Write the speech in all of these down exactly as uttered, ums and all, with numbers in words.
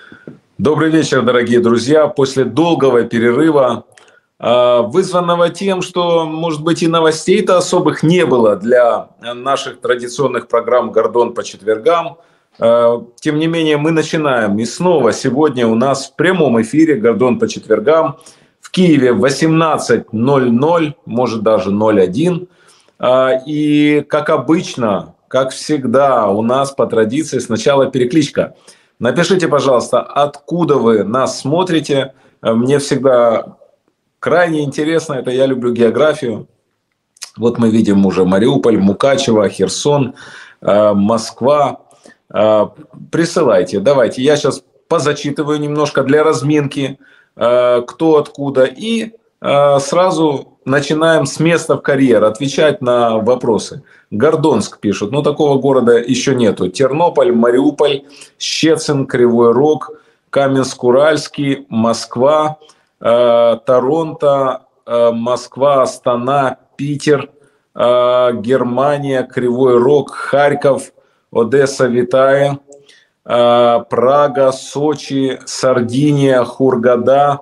Добрый вечер, дорогие друзья. После долгого перерыва, э, вызванного тем, что, может быть, и новостей-то особых не было для наших традиционных программ «Гордон» по четвергам, э, тем не менее мы начинаем. И снова сегодня у нас в прямом эфире «Гордон» по четвергам в Киеве в восемнадцать ноль ноль, может даже ноль один. Э, и, как обычно, как всегда, у нас по традиции сначала перекличка. Напишите, пожалуйста, откуда вы нас смотрите. Мне всегда крайне интересно, это я люблю географию. Вот мы видим уже Мариуполь, Мукачево, Херсон, Москва. Присылайте, давайте. Я сейчас позачитываю немножко для разминки, кто откуда. И сразу начинаем с места в карьер отвечать на вопросы. Гордонск пишут, но такого города еще нету. Тернополь, Мариуполь, Щецин, Кривой Рог, Каменск-Уральский, Москва, э, Торонто, э, Москва, Астана, Питер, э, Германия, Кривой Рог, Харьков, Одесса, Витая, э, Прага, Сочи, Сардиния, Хургада,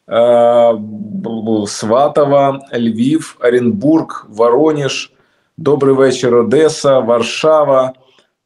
Сватово, Львив, Оренбург, Воронеж, добрый вечер, Одесса, Варшава,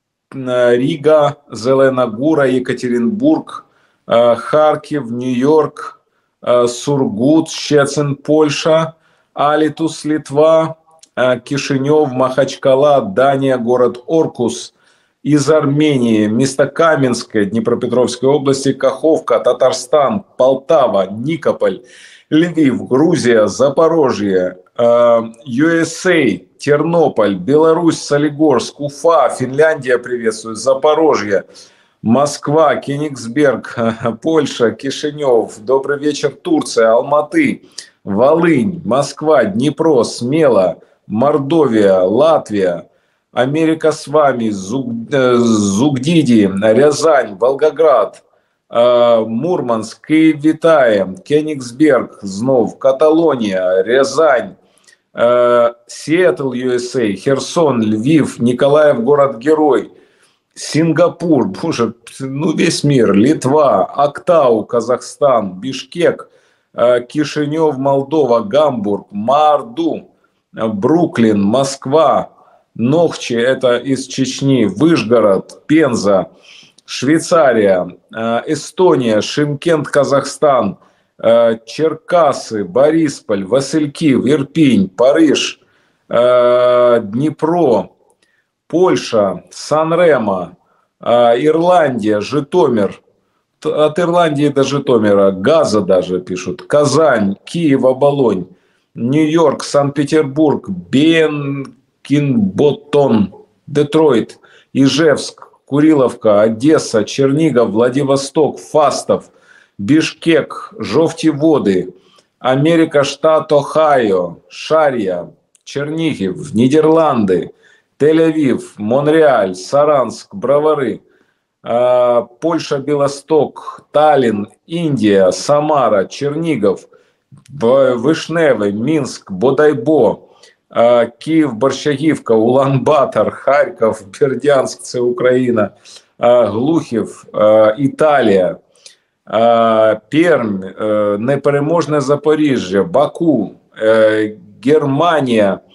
Рига, Зеленогора, Екатеринбург, Харків, Нью-Йорк, Сургут, Щецин, Польша, Алитус, Литва, Кишинев, Махачкала, Дания, город Оркус, из Армении, место Каменское, Днепропетровской области, Каховка, Татарстан, Полтава, Никополь, Львив, Грузия, Запорожье, ю эс эй, Тернополь, Беларусь, Солигорск, Уфа, Финляндия приветствует, Запорожье, Москва, Кенигсберг, Польша, Кишинев, добрый вечер, Турция, Алматы, Волынь, Москва, Днепро, Смела, Мордовия, Латвия, Америка с вами, Зуг, Зугдиди, Рязань, Волгоград, Мурманск, Киев, Витая, Кенигсберг, знов, Каталония, Рязань, Сиэтл, ю эс эй, Херсон, Львив, Николаев, город-герой, Сингапур, боже, ну весь мир, Литва, Актау, Казахстан, Бишкек, Кишинев, Молдова, Гамбург, Маарду, Бруклин, Москва, Нохчи, это из Чечни, Вышгород, Пенза, Швейцария, Эстония, Шымкент, Казахстан, Черкасы, Борисполь, Васильки, Ирпень, Париж, Днепро, Польша, Сан-Ремо, Ирландия, Житомир, от Ирландии до Житомира, Газа даже пишут, Казань, Киев, Оболонь, Нью-Йорк, Санкт-Петербург, Бен... Кинботон, Детройт, Ижевск, Куриловка, Одесса, Чернигов, Владивосток, Фастов, Бишкек, Жовті Воды, Америка, штат Ohio, Шарья, Чернигів, Нидерланды, Тель-Авив, Монреаль, Саранск, Бровары, Польша, Белосток, Таллин, Индия, Самара, Чернигов, Вишневый, Минск, Бодайбо, Киев, Борщагівка, Улан-Батор, Харків, Бердянськ, це Україна, Глухів, Італія, Пермь, непереможне Запоріжжя, Баку, Германія,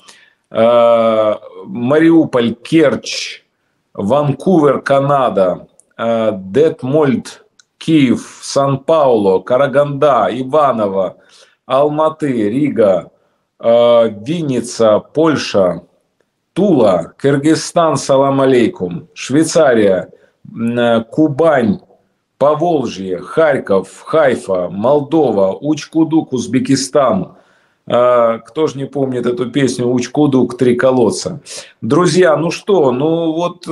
Маріуполь, Керчь, Ванкувер, Канада, Детмольд, Київ, Сан-Пауло, Караганда, Иваново, Алматы, Рига, Винница, Польша, Тула, Кыргызстан, салам алейкум, Швейцария, Кубань, Поволжье, Харьков, Хайфа, Молдова, Учкудук, Узбекистан. Кто же не помнит эту песню «Учкудук, три колодца». Друзья, ну что, ну вот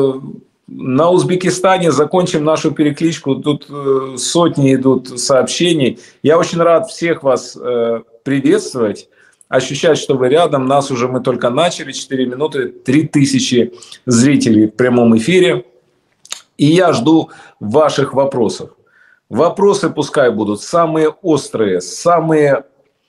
на Узбекистане закончим нашу перекличку. Тут сотни идут сообщений. Я очень рад всех вас приветствовать. Ощущать, что вы рядом. Нас уже мы только начали. четыре минуты, три тысячи зрителей в прямом эфире. И я жду ваших вопросов. Вопросы пускай будут самые острые, самые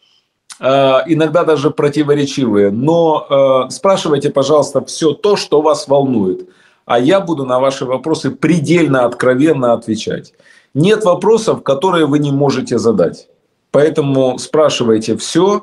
э, иногда даже противоречивые. Но э, спрашивайте, пожалуйста, все то, что вас волнует. А я буду на ваши вопросы предельно откровенно отвечать. Нет вопросов, которые вы не можете задать. Поэтому спрашивайте все.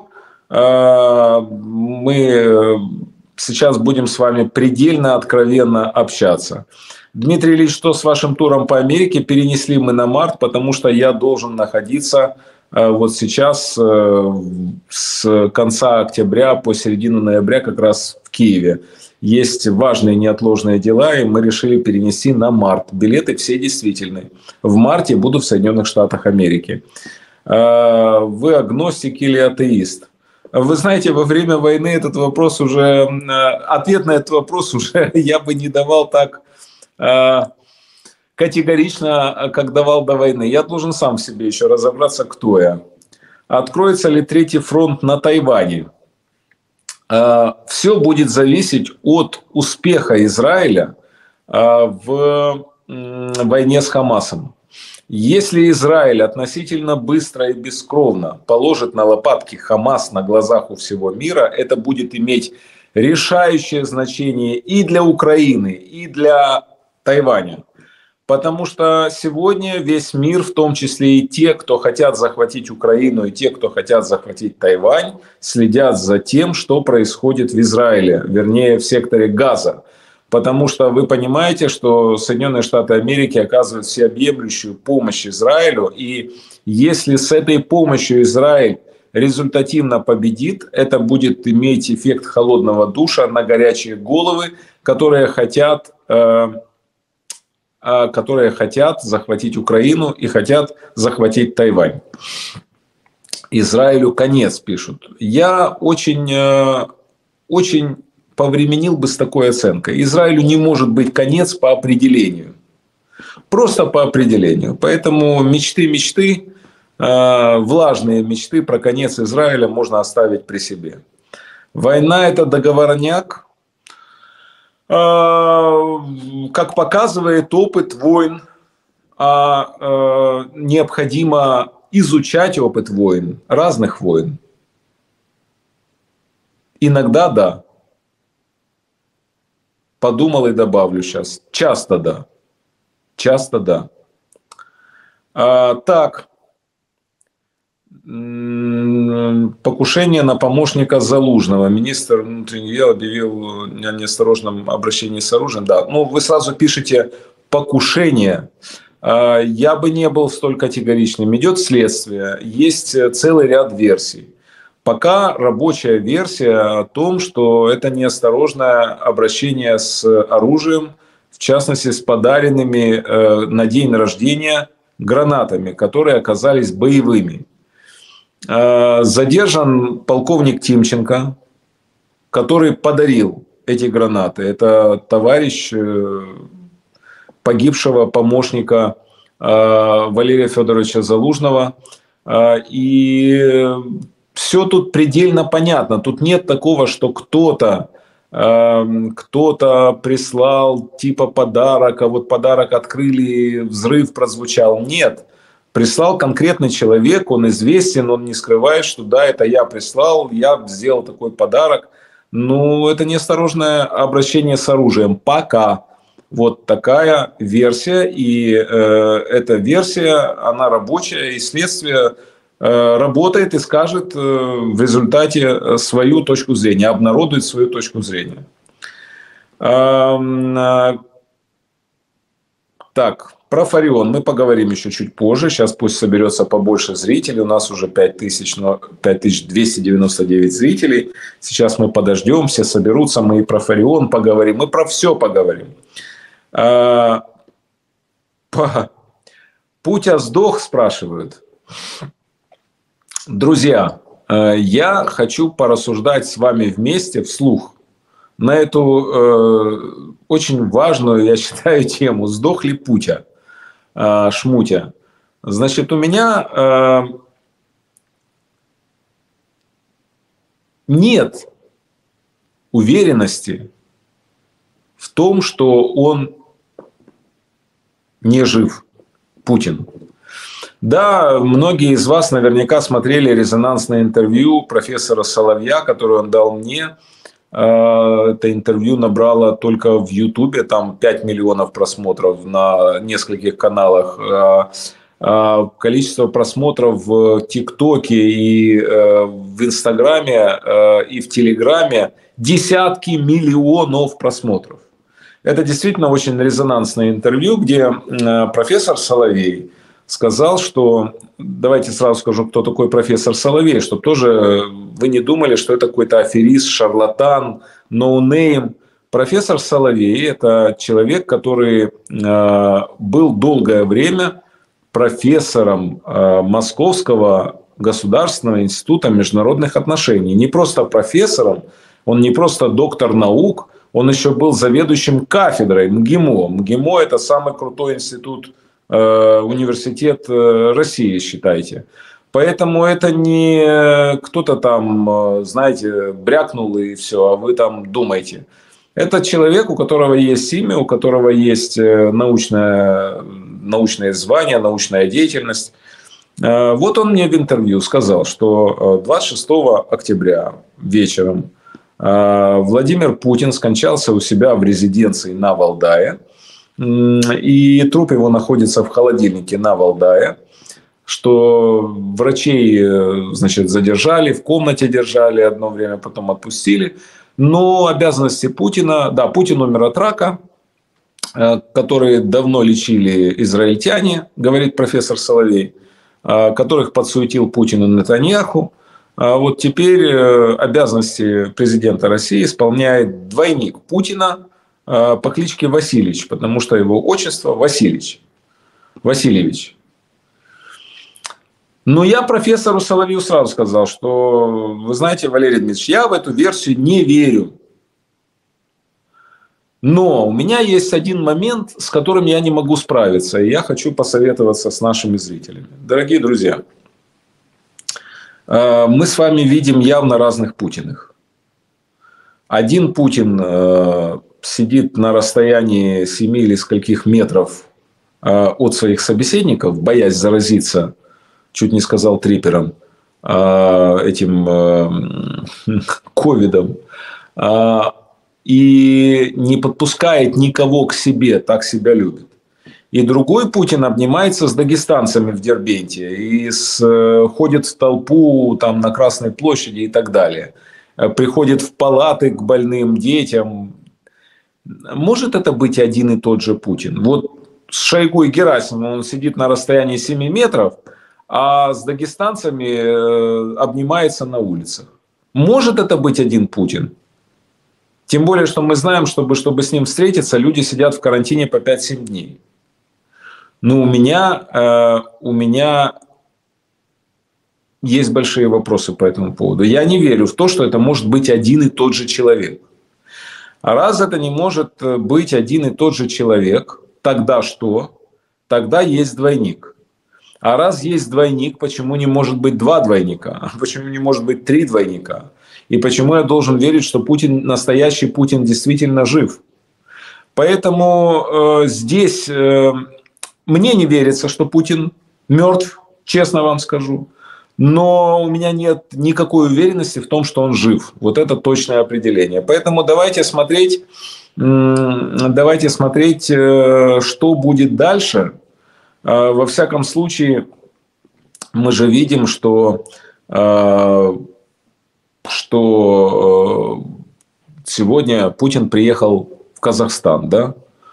Мы сейчас будем с вами предельно откровенно общаться. Дмитрий Ильич, что с вашим туром по Америке? Перенесли мы на март, потому что я должен находиться вот сейчас с конца октября по середину ноября как раз в Киеве. Есть важные неотложные дела, и мы решили перенести на март. Билеты все действительны. В марте буду в Соединенных Штатах Америки. Вы агностик или атеист? Вы знаете, во время войны этот вопрос уже, ответ на этот вопрос уже я бы не давал так категорично, как давал до войны. Я должен сам в себе еще разобраться, кто я. Откроется ли третий фронт на Тайване? Все будет зависеть от успеха Израиля в войне с Хамасом. Если Израиль относительно быстро и бескровно положит на лопатки Хамас на глазах у всего мира, это будет иметь решающее значение и для Украины, и для Тайваня. Потому что сегодня весь мир, в том числе и те, кто хотят захватить Украину, и те, кто хотят захватить Тайвань, следят за тем, что происходит в Израиле, вернее в секторе Газа. Потому что вы понимаете, что Соединенные Штаты Америки оказывают всеобъемлющую помощь Израилю. И если с этой помощью Израиль результативно победит, это будет иметь эффект холодного душа на горячие головы, которые хотят, э, э, которые хотят захватить Украину и хотят захватить Тайвань. Израилю конец, пишут. Я очень, э, очень... повременил бы с такой оценкой. Израилю не может быть конец по определению. Просто по определению. Поэтому мечты, мечты, э, влажные мечты про конец Израиля можно оставить при себе. Война – это договорняк. Э, как показывает опыт войн, а э, необходимо изучать опыт войн, разных войн. Иногда да. Подумал и добавлю сейчас. Часто да. Часто да. А, так. Покушение на помощника Залужного. Министр внутренних дел объявил о неосторожном обращении с оружием. Да. Ну, вы сразу пишете покушение. А, я бы не был столь категоричным. Идет следствие. Есть целый ряд версий. Пока рабочая версия о том, что это неосторожное обращение с оружием, в частности с подаренными э, на день рождения гранатами, которые оказались боевыми. Э, задержан полковник Тимченко, который подарил эти гранаты. Это товарищ э, погибшего помощника э, Валерия Федоровича Залужного. Э, и... Все тут предельно понятно. Тут нет такого, что кто-то э, кто-то прислал типа подарок, а вот подарок открыли, взрыв прозвучал. Нет. Прислал конкретный человек, он известен, он не скрывает, что да, это я прислал, я сделал такой подарок. Но это неосторожное обращение с оружием. Пока. Вот такая версия. И э, эта версия, она рабочая, и следствие работает и скажет в результате свою точку зрения, обнародует свою точку зрения. Так, про Фарион мы поговорим еще чуть позже. Сейчас пусть соберется побольше зрителей. У нас уже пять тысяч двести девяносто девять зрителей. Сейчас мы подождем, все соберутся. Мы и про Фарион поговорим, мы про все поговорим. Путя сдох, спрашивают. Друзья, я хочу порассуждать с вами вместе вслух на эту э, очень важную, я считаю, тему. Сдох ли Путя, э, Шмутя? Значит, у меня э, нет уверенности в том, что он не жив, Путин. Да, многие из вас наверняка смотрели резонансное интервью профессора Соловья, которое он дал мне Это интервью набрало только в Ютубе, там пять миллионов просмотров на нескольких каналах. Количество просмотров в ТикТоке и в Инстаграме и в Телеграме десятки миллионов просмотров. Это действительно очень резонансное интервью, где профессор Соловей сказал, что... Давайте сразу скажу, кто такой профессор Соловей, чтобы тоже вы не думали, что это какой-то аферист, шарлатан, ноунейм. Профессор Соловей – это человек, который был долгое время профессором Московского государственного института международных отношений. Не просто профессором, он не просто доктор наук, он еще был заведующим кафедрой МГИМО. МГИМО – это самый крутой институт, э, университет России, считайте. Поэтому это не кто-то там, знаете, брякнул и все, а вы там думаете. Это человек, у которого есть имя, у которого есть научное, научное звание, научная деятельность. Вот он мне в интервью сказал, что двадцать шестого октября вечером Владимир Путин скончался у себя в резиденции на Валдае. И труп его находится в холодильнике на Валдае. Что врачей, значит, задержали, в комнате держали одно время, потом отпустили. Но обязанности Путина... Да, Путин умер от рака, который давно лечили израильтяне, говорит профессор Соловей, которых подсуетил Путин и Нетаньяху. А вот теперь обязанности президента России исполняет двойник Путина по кличке Васильевич, потому что его отчество Васильевич. Васильевич. Но я профессору Соловью сразу сказал, что, вы знаете, Валерий Дмитриевич, я в эту версию не верю. Но у меня есть один момент, с которым я не могу справиться, и я хочу посоветоваться с нашими зрителями. Дорогие друзья, мы с вами видим явно разных Путиных. Один Путин сидит на расстоянии семи или скольких метров от своих собеседников, боясь заразиться, чуть не сказал трипером, этим ковидом, и не подпускает никого к себе, так себя любит. И другой Путин обнимается с дагестанцами в Дербенте и с, ходит в толпу там, на Красной площади и так далее. Приходит в палаты к больным детям. Может это быть один и тот же Путин? Вот с Шойгу и Герасимовым он сидит на расстоянии семи метров, а с дагестанцами обнимается на улицах. Может это быть один Путин? Тем более, что мы знаем, чтобы, чтобы с ним встретиться, люди сидят в карантине по пять-семь дней. Но у меня, э, у меня есть большие вопросы по этому поводу. Я не верю в то, что это может быть один и тот же человек. А раз это не может быть один и тот же человек, тогда что? Тогда есть двойник. А раз есть двойник, почему не может быть два двойника? Почему не может быть три двойника? И почему я должен верить, что Путин, настоящий Путин действительно жив? Поэтому э, здесь э, мне не верится, что Путин мертв, честно вам скажу. Но у меня нет никакой уверенности в том, что он жив. Вот это точное определение. Поэтому давайте смотреть, давайте смотреть, что будет дальше. Во всяком случае, мы же видим, что, что сегодня Путин приехал в Казахстан, да?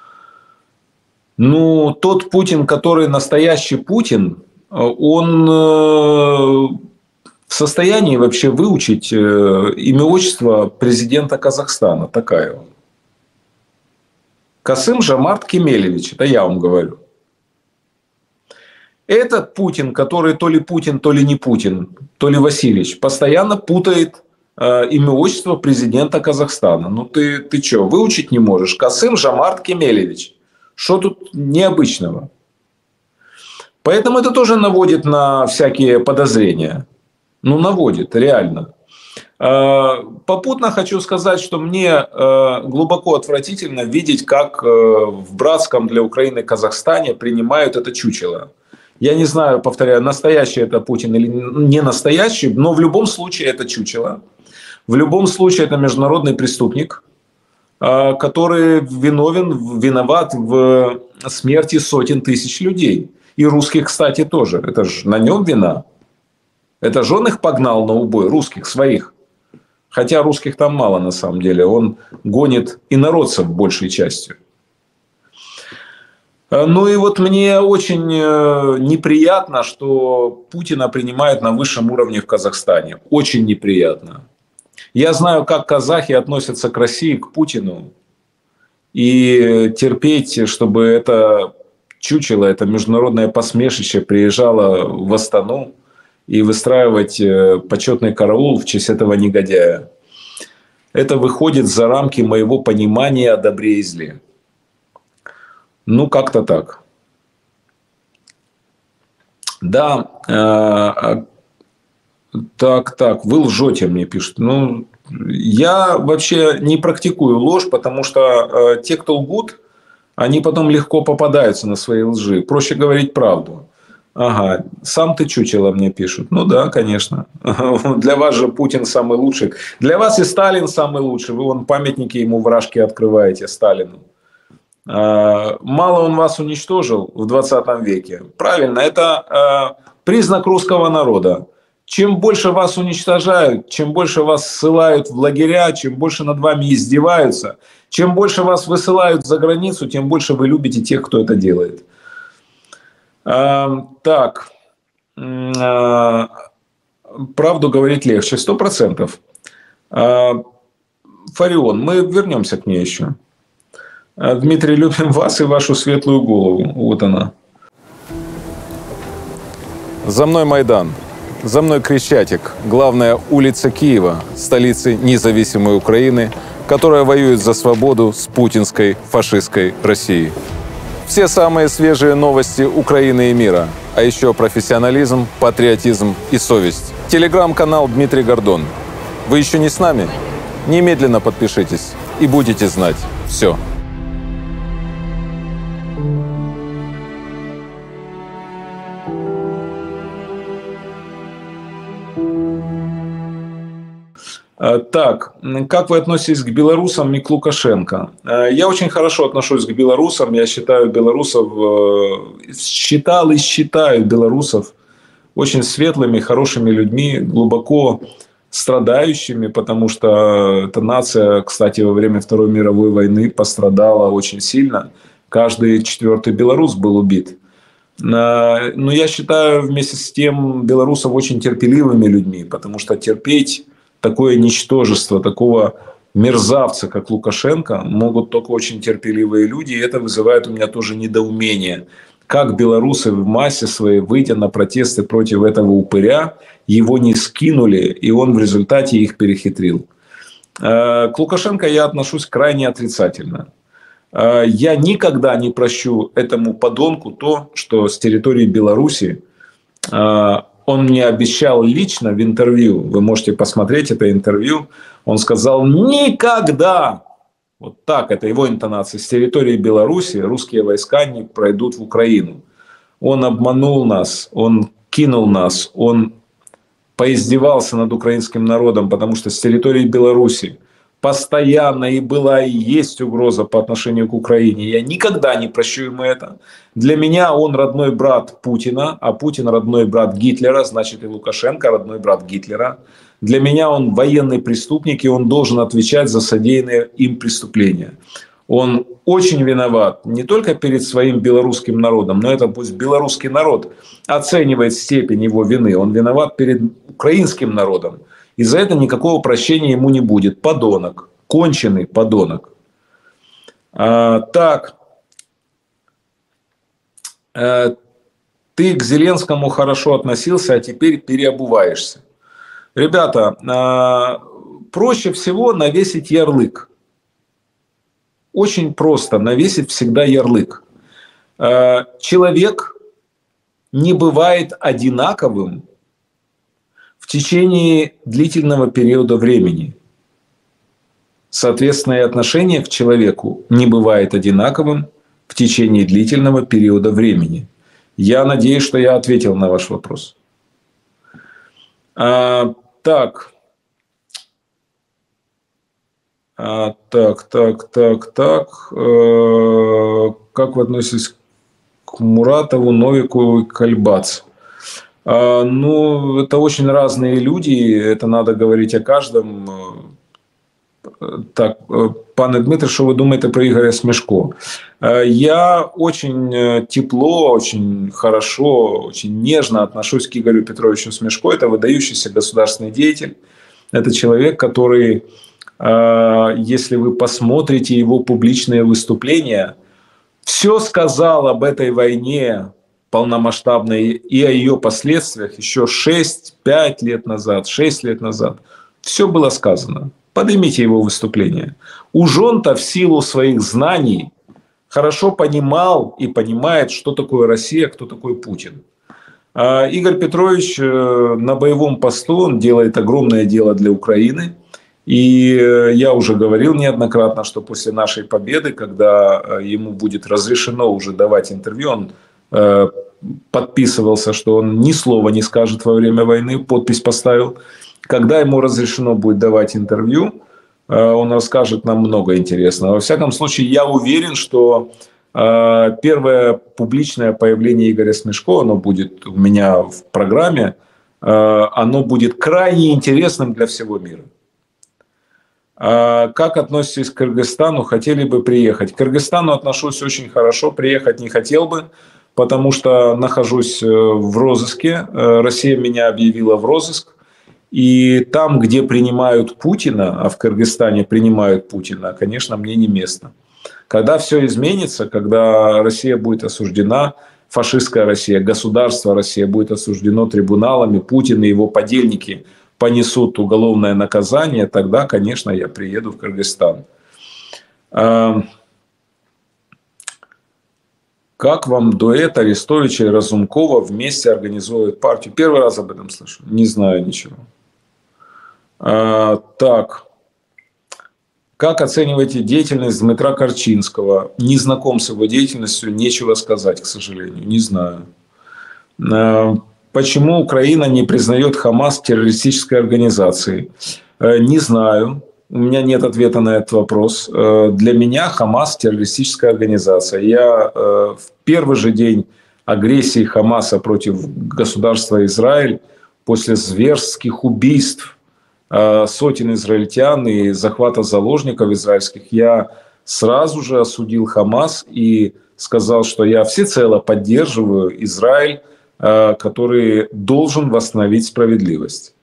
Ну, тот Путин, который настоящий Путин, он в состоянии вообще выучить имя, отчество президента Казахстана, Токаева. Касым-Жомарт Кемелевич, это я вам говорю. Этот Путин, который то ли Путин, то ли не Путин, то ли Васильевич, постоянно путает имя, отчество президента Казахстана. Ну ты, ты что, выучить не можешь? Касым-Жомарт Кемелевич. Что тут необычного? Поэтому это тоже наводит на всякие подозрения. Ну, наводит, реально. Попутно хочу сказать, что мне глубоко отвратительно видеть, как в братском для Украины Казахстане принимают это чучело. Я не знаю, повторяю, настоящий это Путин или не настоящий, но в любом случае это чучело. В любом случае это международный преступник, который виновен, виноват в смерти сотен тысяч людей. И русских, кстати, тоже. Это же на нем вина. Это же он их погнал на убой, русских, своих. Хотя русских там мало на самом деле. Он гонит инородцев большей частью. Ну и вот мне очень неприятно, что Путина принимают на высшем уровне в Казахстане. Очень неприятно. Я знаю, как казахи относятся к России, к Путину. И терпеть, чтобы это чучело, это международное посмешище приезжало в Астану и выстраивать почетный караул в честь этого негодяя. Это выходит за рамки моего понимания о добре и зле. Ну, как-то так. Да, э, так, так, вы лжете, мне пишут. Ну, я вообще не практикую ложь, потому что э, те, кто лгут, они потом легко попадаются на свои лжи. Проще говорить правду. Ага, сам ты чучело, мне пишут. Ну да, конечно. Для вас же Путин самый лучший. Для вас и Сталин самый лучший. Вы вон памятники ему в Рашке открываете, Сталину. Мало он вас уничтожил в двадцатом веке. Правильно, это признак русского народа. Чем больше вас уничтожают, чем больше вас ссылают в лагеря, чем больше над вами издеваются, чем больше вас высылают за границу, тем больше вы любите тех, кто это делает. Так, правду говорить легче, сто процентов. Фарион, мы вернемся к ней еще. Дмитрий, любим вас и вашу светлую голову. Вот она. За мной Майдан. За мной Крещатик. Главная улица Киева, столицы независимой Украины, которая воюет за свободу с путинской фашистской Россией. Все самые свежие новости Украины и мира. А еще профессионализм, патриотизм и совесть. Телеграм-канал Дмитрий Гордон. Вы еще не с нами? Немедленно подпишитесь и будете знать все. Так, как вы относитесь к белорусам и к Лукашенко? Я очень хорошо отношусь к белорусам. Я считаю белорусов, считал и считаю белорусов очень светлыми, хорошими людьми, глубоко страдающими, потому что эта нация, кстати, во время Второй мировой войны пострадала очень сильно. Каждый четвертый белорус был убит. Но я считаю вместе с тем белорусов очень терпеливыми людьми, потому что терпеть такое ничтожество, такого мерзавца, как Лукашенко, могут только очень терпеливые люди. И это вызывает у меня тоже недоумение. Как белорусы в массе своей, выйдя на протесты против этого упыря, его не скинули, и он в результате их перехитрил. К Лукашенко я отношусь крайне отрицательно. Я никогда не прощу этому подонку то, что с территории Беларуси он мне обещал лично в интервью, вы можете посмотреть это интервью, он сказал: никогда, вот так, это его интонация, с территории Беларуси русские войска не пройдут в Украину. Он обманул нас, он кинул нас, он поиздевался над украинским народом, потому что с территории Беларуси постоянно и была, и есть угроза по отношению к Украине. Я никогда не прощу ему это. Для меня он родной брат Путина, а Путин родной брат Гитлера, значит и Лукашенко родной брат Гитлера. Для меня он военный преступник, и он должен отвечать за содеянные им преступления. Он очень виноват не только перед своим белорусским народом, но это пусть белорусский народ оценивает степень его вины. Он виноват перед украинским народом. И за это никакого прощения ему не будет. Подонок. Конченый подонок. А, так. А, ты к Зеленскому хорошо относился, а теперь переобуваешься. Ребята, а, проще всего навесить ярлык. Очень просто навесить всегда ярлык. А, человек не бывает одинаковым в течение длительного периода времени. Соответственно, и отношение к человеку не бывает одинаковым в течение длительного периода времени. Я надеюсь, что я ответил на ваш вопрос. А, так. А, так, так, так, так. Э, как вы относитесь к Муратову, Новику и Кальбац? А, ну, это очень разные люди, это надо говорить о каждом. Так, пане Дмитре, що ви думаєте про Игоря Смешко? Я очень тепло, очень хорошо, очень нежно отношусь к Игорю Петровичу Смешко. Это выдающийся государственный деятель. Это человек, который, если вы посмотрите его публичные выступления, все сказал об этой войне полномасштабной и о ее последствиях еще шесть-пять лет назад, шесть лет назад. Все было сказано. Поднимите его выступление. Уж он-то в силу своих знаний хорошо понимал и понимает, что такое Россия, кто такой Путин. А Игорь Петрович на боевом посту, он делает огромное дело для Украины. И я уже говорил неоднократно, что после нашей победы, когда ему будет разрешено уже давать интервью, он подписывался, что он ни слова не скажет во время войны, подпись поставил. Когда ему разрешено будет давать интервью, он расскажет нам много интересного. Во всяком случае, я уверен, что первое публичное появление Игоря Смешко, оно будет у меня в программе, оно будет крайне интересным для всего мира. Как относитесь к Кыргызстану? Хотели бы приехать? К Кыргызстану отношусь очень хорошо, приехать не хотел бы, потому что нахожусь в розыске. Россия меня объявила в розыск. И там, где принимают Путина, а в Кыргызстане принимают Путина, конечно, мне не место. Когда все изменится, когда Россия будет осуждена, фашистская Россия, государство Россия будет осуждено трибуналами, Путин и его подельники понесут уголовное наказание, тогда, конечно, я приеду в Кыргызстан. Как вам дуэт Арестовича и Разумкова вместе организовывают партию? Первый раз об этом слышу. Не знаю ничего. А, так. Как оцениваете деятельность Дмитра Корчинского? Не знаком с его деятельностью, нечего сказать, к сожалению. Не знаю. А, почему Украина не признает Хамас террористической организацией? А, не знаю. У меня нет ответа на этот вопрос. Для меня Хамас террористическая организация. Я в первый же день агрессии Хамаса против государства Израиль, после зверских убийств сотен израильтян и захвата заложников израильских, я сразу же осудил Хамас и сказал, что я всецело поддерживаю Израиль, который должен восстановить справедливость.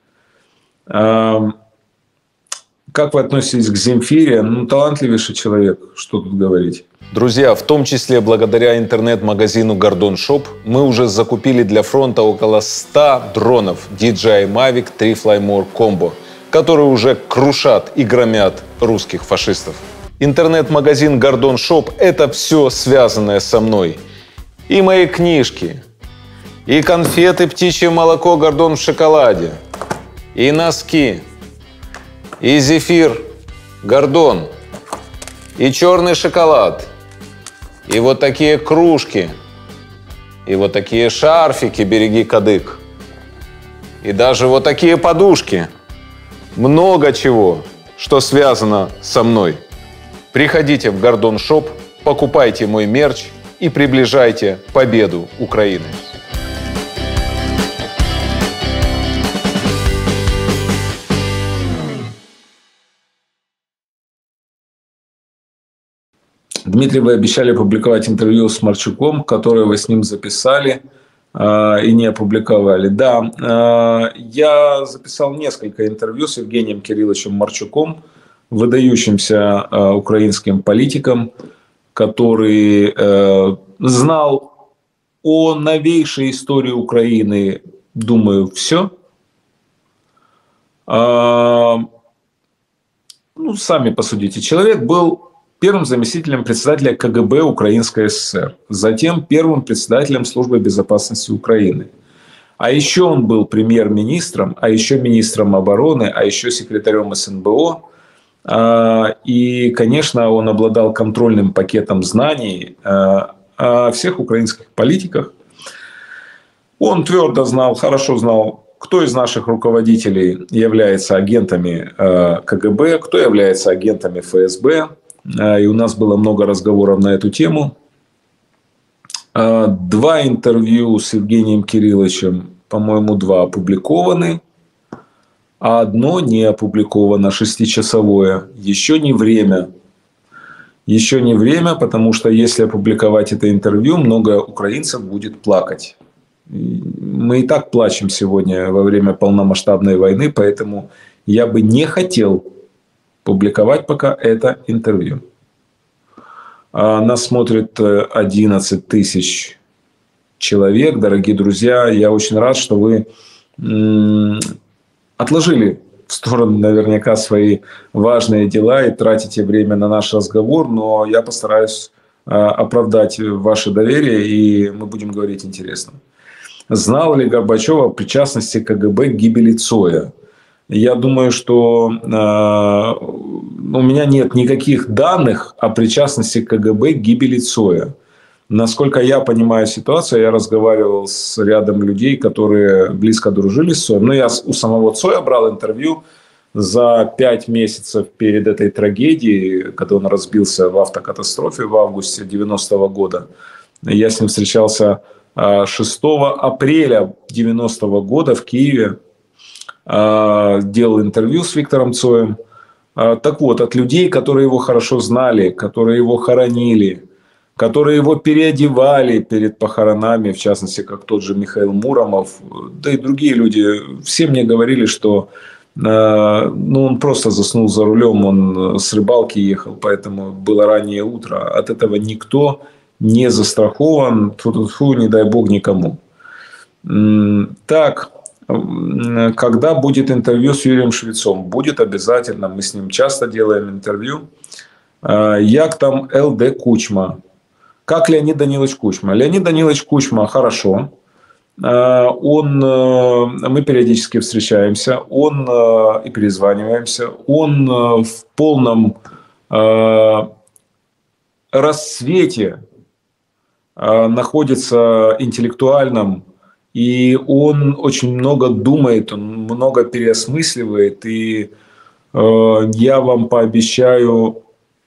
Как вы относитесь к Земфире? Ну, талантливейший человек, что тут говорить. Друзья, в том числе благодаря интернет-магазину Гордон Шоп мы уже закупили для фронта около ста дронов ди джей ай Mavic три Flymore Combo, которые уже крушат и громят русских фашистов. Интернет-магазин Гордон Шоп – это все связанное со мной. И мои книжки, и конфеты «Птичье молоко Гордон в шоколаде», и носки, и зефир Гордон, и черный шоколад, и вот такие кружки, и вот такие шарфики «Береги кадык», и даже вот такие подушки. Много чего, что связано со мной. Приходите в Гордон Шоп, покупайте мой мерч и приближайте победу Украины. Дмитрий, вы обещали опубликовать интервью с Марчуком, которое вы с ним записали э, и не опубликовали. Да, э, я записал несколько интервью с Евгением Кирилловичем Марчуком, выдающимся э, украинским политиком, который э, знал о новейшей истории Украины, думаю, все. Э, ну, сами посудите. Человек был первым заместителем председателя ка гэ бэ Украинской ССР, затем первым председателем Службы безопасности Украины. А еще он был премьер-министром, а еще министром обороны, а еще секретарем эс эн бэ о. И, конечно, он обладал контрольным пакетом знаний о всех украинских политиках. Он твердо знал, хорошо знал, кто из наших руководителей является агентами ка гэ бэ, кто является агентами эф эс бэ. И у нас было много разговоров на эту тему. Два интервью с Евгением Кирилловичем, по-моему, два опубликованы, а одно не опубликовано, шестичасовое. Еще не время. Еще не время, потому что если опубликовать это интервью, много украинцев будет плакать. Мы и так плачем сегодня во время полномасштабной войны, поэтому я бы не хотел публиковать пока это интервью. Нас смотрит одиннадцать тысяч человек. Дорогие друзья, я очень рад, что вы отложили в сторону наверняка свои важные дела и тратите время на наш разговор, но я постараюсь оправдать ваше доверие, и мы будем говорить интересно. Знал ли Горбачев о причастности ка гэ бэ к гибели Цоя? Я думаю, что э, у меня нет никаких данных о причастности ка гэ бэ к гибели Цоя. Насколько я понимаю ситуацию, я разговаривал с рядом людей, которые близко дружили с Цоем. Но я у самого Цоя брал интервью за пять месяцев перед этой трагедией, когда он разбился в автокатастрофе в августе девяностого года. Я с ним встречался шестого апреля девяностого года в Киеве. Делал интервью с Виктором Цоем. Так вот, от людей, которые его хорошо знали, которые его хоронили, которые его переодевали перед похоронами, в частности, как тот же Михаил Муромов, да и другие люди, все мне говорили, что ну, он просто заснул за рулем, он с рыбалки ехал, поэтому было раннее утро. От этого никто не застрахован, тьфу-тьфу, не дай бог никому. Так, когда будет интервью с Юрием Швецом? Будет обязательно, мы с ним часто делаем интервью. Як там эл дэ Кучма? Как Леонид Данилович Кучма? Леонид Данилович Кучма хорошо. Он, мы периодически встречаемся, он и перезваниваемся. Он в полном расцвете находится интеллектуальном, и он очень много думает, он много переосмысливает. И я вам пообещаю,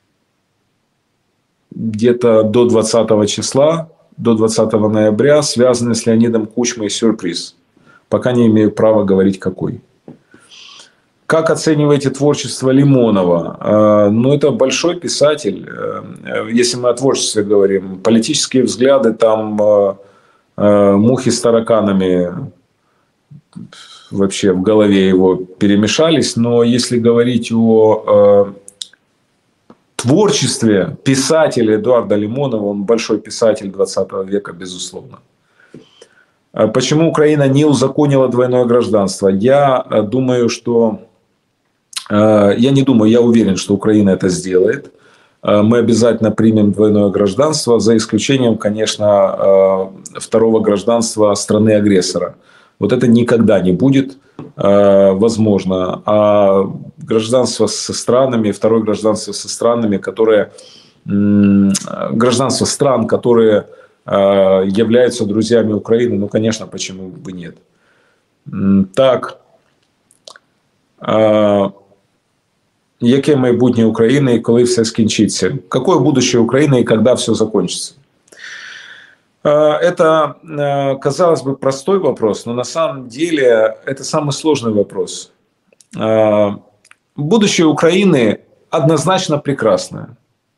где-то до двадцатого числа, до двадцатого ноября, связанный с Леонидом Кучмой сюрприз. Пока не имею права говорить, какой. Как оцениваете творчество Лимонова? Ну, это большой писатель. Если мы о творчестве говорим, политические взгляды там мухи с тараканами вообще в голове его перемешались. Но если говорить о творчестве писателя Эдуарда Лимонова, он большой писатель двадцатого века, безусловно. Почему Украина не узаконила двойное гражданство? Я думаю, что... Я не думаю, я уверен, что Украина это сделает. Мы обязательно примем двойное гражданство, за исключением, конечно, второго гражданства страны-агрессора. Вот это никогда не будет возможно. А гражданство со странами, второе гражданство со странами, которые... Гражданство стран, которые являются друзьями Украины, ну, конечно, почему бы нет. Так... Яке майбутнє України и коли все скінчиться? Какое будущее Украины и когда все закончится? Это, казалось бы, простой вопрос, но на самом деле это самый сложный вопрос. Будущее Украины однозначно прекрасное.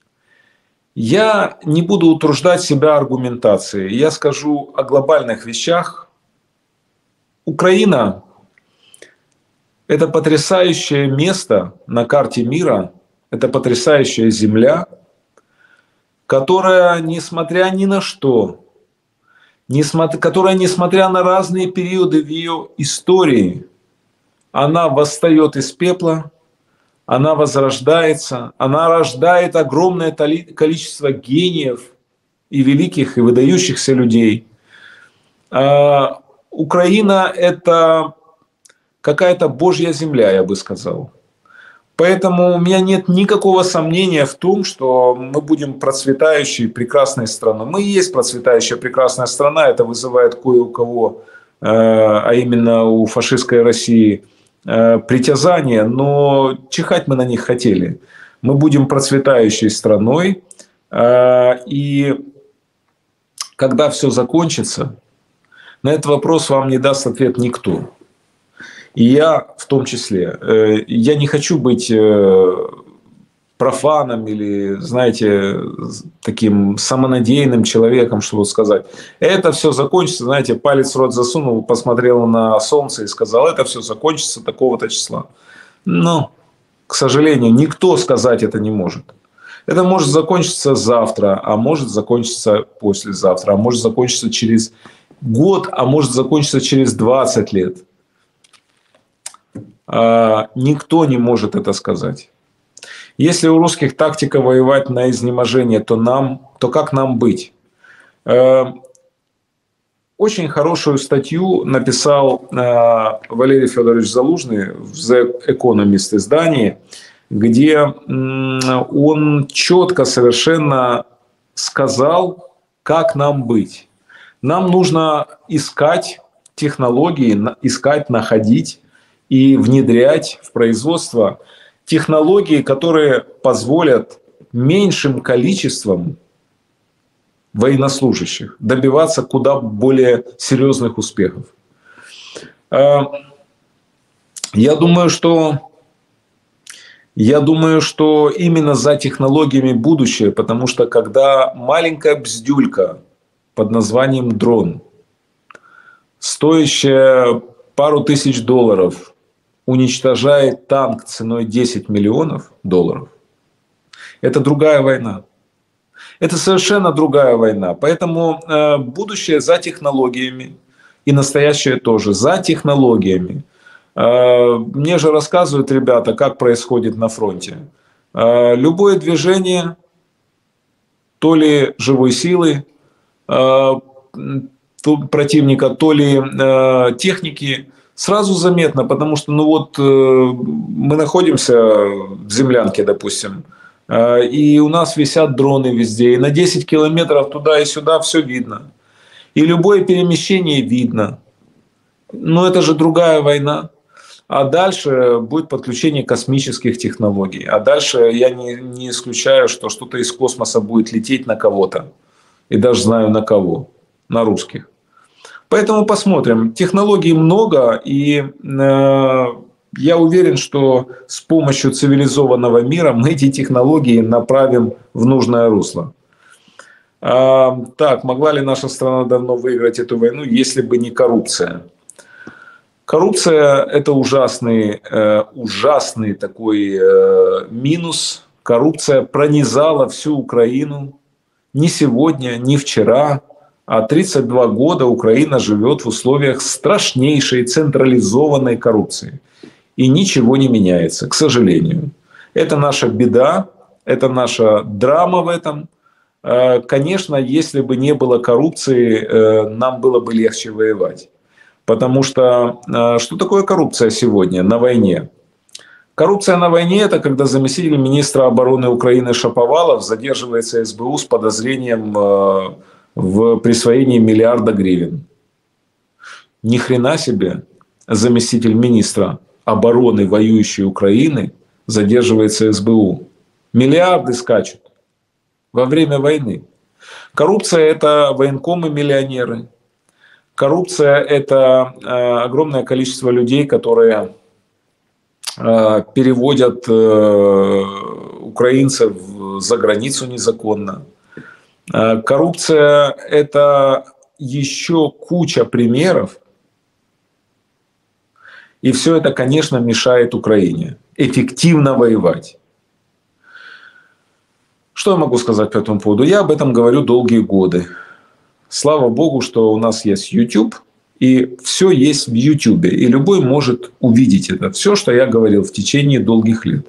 Я не буду утруждать себя аргументацией. Я скажу о глобальных вещах. Украина – это потрясающее место на карте мира, это потрясающая земля, которая, несмотря ни на что, несмотря, которая, несмотря на разные периоды в ее истории, она восстает из пепла, она возрождается, она рождает огромное количество гениев и великих, и выдающихся людей. А Украина – это какая-то Божья земля, я бы сказал. Поэтому у меня нет никакого сомнения в том, что мы будем процветающей, прекрасной страной. Мы и есть процветающая, прекрасная страна. Это вызывает кое у кого а именно у фашистской России, притязания, но чихать мы на них хотели. Мы будем процветающей страной, и когда все закончится, на этот вопрос вам не даст ответ никто. И я в том числе. Я не хочу быть профаном или, знаете, таким самонадеянным человеком, чтобы сказать, это все закончится, знаете, палец в рот засунул, посмотрел на солнце и сказал, это все закончится такого-то числа. Но, к сожалению, никто сказать это не может. Это может закончиться завтра, а может закончиться послезавтра, а может закончиться через год, а может закончиться через двадцать лет. А, никто не может это сказать. Если у русских тактика воевать на изнеможение, то, нам, то как нам быть? Э, очень хорошую статью написал э, Валерий Федорович Залужный в The Economist издании, где э, он четко совершенно сказал, как нам быть. Нам нужно искать технологии, искать, находить и внедрять в производство технологии, которые позволят меньшим количеством военнослужащих добиваться куда более серьезных успехов. Я думаю, что, я думаю, что именно за технологиями будущее, потому что когда маленькая бздюлька под названием дрон, стоящая пару тысяч долларов, уничтожает танк ценой десять миллионов долларов, это другая война. Это совершенно другая война. Поэтому э, будущее за технологиями и настоящее тоже за технологиями. Э, мне же рассказывают ребята, как происходит на фронте. Э, любое движение, то ли живой силы э, противника, то ли э, техники, сразу заметно, потому что, ну вот, мы находимся в землянке, допустим, и у нас висят дроны везде, и на десять километров туда и сюда все видно. И любое перемещение видно. Но это же другая война. А дальше будет подключение космических технологий. А дальше я не, не исключаю, что что-то из космоса будет лететь на кого-то. И даже знаю на кого. На русских. Поэтому посмотрим. Технологий много, и э, я уверен, что с помощью цивилизованного мира мы эти технологии направим в нужное русло. А, так, могла ли наша страна давно выиграть эту войну, если бы не коррупция? Коррупция – это ужасный, э, ужасный такой э, минус. Коррупция пронизала всю Украину не сегодня, не вчера. А тридцать два года Украина живет в условиях страшнейшей централизованной коррупции. И ничего не меняется, к сожалению. Это наша беда, это наша драма в этом. Конечно, если бы не было коррупции, нам было бы легче воевать. Потому что что такое коррупция сегодня на войне? Коррупция на войне – это когда заместитель министра обороны Украины Шаповалов задерживается эс бэ у с подозрением в присвоении миллиарда гривен. Ни хрена себе заместитель министра обороны воюющей Украины задерживается эс бэ у. Миллиарды скачут во время войны. Коррупция – это военкомы-миллионеры. Коррупция – это э, огромное количество людей, которые э, переводят э, украинцев за границу незаконно. Коррупция – это еще куча примеров. И все это, конечно, мешает Украине эффективно воевать. Что я могу сказать по этому поводу? Я об этом говорю долгие годы. Слава Богу, что у нас есть YouTube. И все есть в YouTube. И любой может увидеть это. Все, что я говорил в течение долгих лет.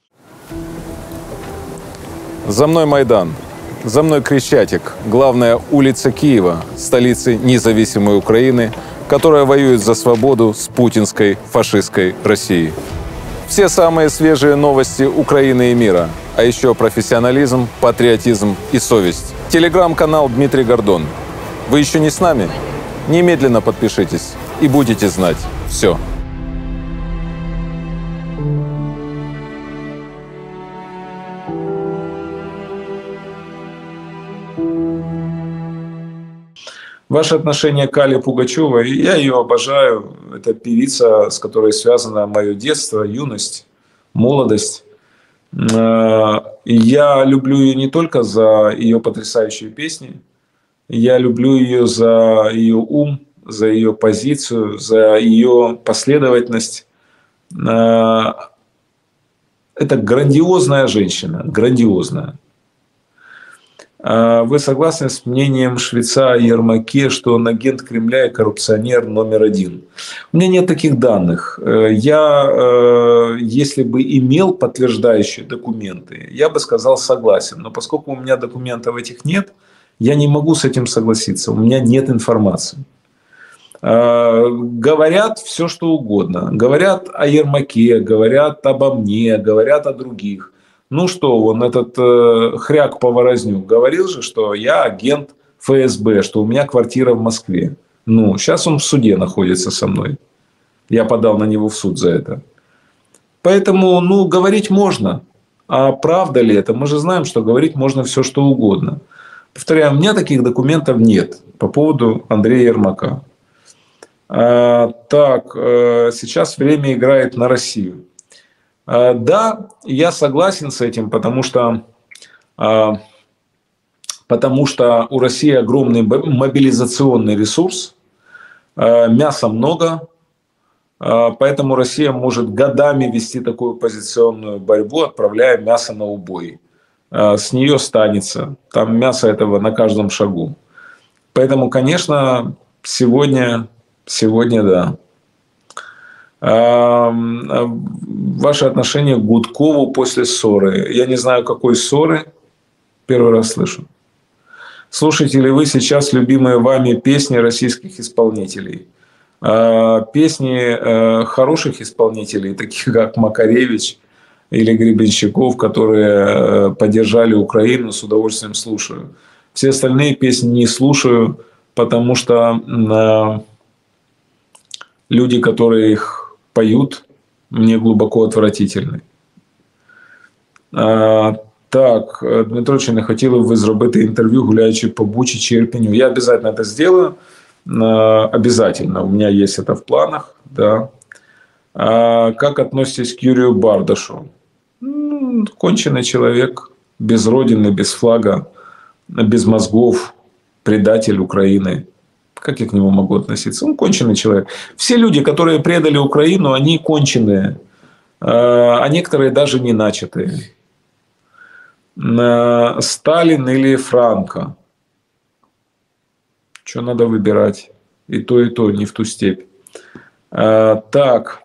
За мной Майдан. За мной Крещатик, главная улица Киева, столицы независимой Украины, которая воюет за свободу с путинской фашистской Россией. Все самые свежие новости Украины и мира, а еще профессионализм, патриотизм и совесть. Телеграм-канал Дмитрий Гордон. Вы еще не с нами? Немедленно подпишитесь и будете знать все. Ваше отношение к Алле Пугачевой, я ее обожаю. Это певица, с которой связано мое детство, юность, молодость. Я люблю ее не только за ее потрясающие песни, я люблю ее за ее ум, за ее позицию, за ее последовательность. Это грандиозная женщина, грандиозная. Вы согласны с мнением швеца о Ермаке, что он агент Кремля и коррупционер номер один? У меня нет таких данных. Я, если бы имел подтверждающие документы, я бы сказал согласен. Но поскольку у меня документов этих нет, я не могу с этим согласиться. У меня нет информации. Говорят все, что угодно. Говорят о Ермаке, говорят обо мне, говорят о других. Ну что, он этот э, хряк Поворознюк говорил же, что я агент эф эс бэ, что у меня квартира в Москве. Ну, сейчас он в суде находится со мной. Я подал на него в суд за это. Поэтому, ну, говорить можно. А правда ли это? Мы же знаем, что говорить можно все, что угодно. Повторяю, у меня таких документов нет по поводу Андрея Ермака. А, так, э, сейчас время играет на Россию. Да, я согласен с этим, потому что, потому что у России огромный мобилизационный ресурс, мяса много, поэтому Россия может годами вести такую позиционную борьбу, отправляя мясо на убой. С нее станется, там мясо этого на каждом шагу. Поэтому, конечно, сегодня, сегодня да. Ваше отношение к Гудкову после ссоры. Я не знаю, какой ссоры. Первый раз слышу. Слушаете ли вы сейчас любимые вами песни российских исполнителей? Песни хороших исполнителей, таких как Макаревич или Гребенщиков, которые поддержали Украину, с удовольствием слушаю. Все остальные песни не слушаю, потому что люди, которые их поют, мне глубоко отвратительний. А, так, Дмитро, чи не хотіли б ви зробити інтерв'ю, гуляючи по Бучі чи Ірпеню? Я обязательно это сделаю. А, обязательно. У меня есть это в планах. Да. А, как относитесь к Юрию Бардашу? Ну, конченый человек. Без родины, без флага, без мозгов. Предатель Украины. Как я к нему могу относиться? Он конченый человек. Все люди, которые предали Украину, они конченые. А некоторые даже не начатые. Сталин или Франко? Что надо выбирать? И то, и то, не в ту степь. Так.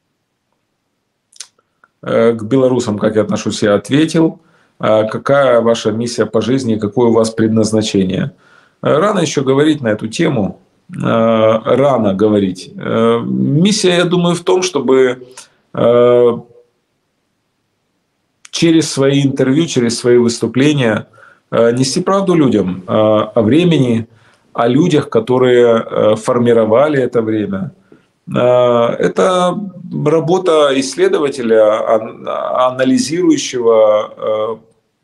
К белорусам, как я отношусь, я ответил. Какая ваша миссия по жизни, какое у вас предназначение? Рано еще говорить на эту тему. Рано говорить. Миссия, я думаю, в том, чтобы через свои интервью, через свои выступления нести правду людям о времени, о людях, которые формировали это время. Это работа исследователя, анализирующего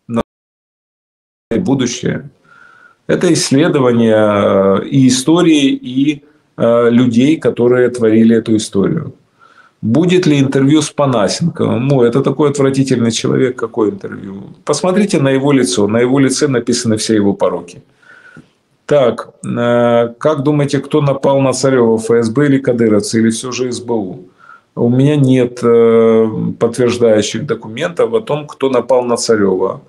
будущее. Это исследование и истории, и людей, которые творили эту историю. Будет ли интервью с Панасенковым? Ну, это такой отвратительный человек, какое интервью? Посмотрите на его лицо. На его лице написаны все его пороки. Так, как думаете, кто напал на Царева? эф эс бэ или кадыровцы, или все же эс бэ у? У меня нет подтверждающих документов о том, кто напал на Царева.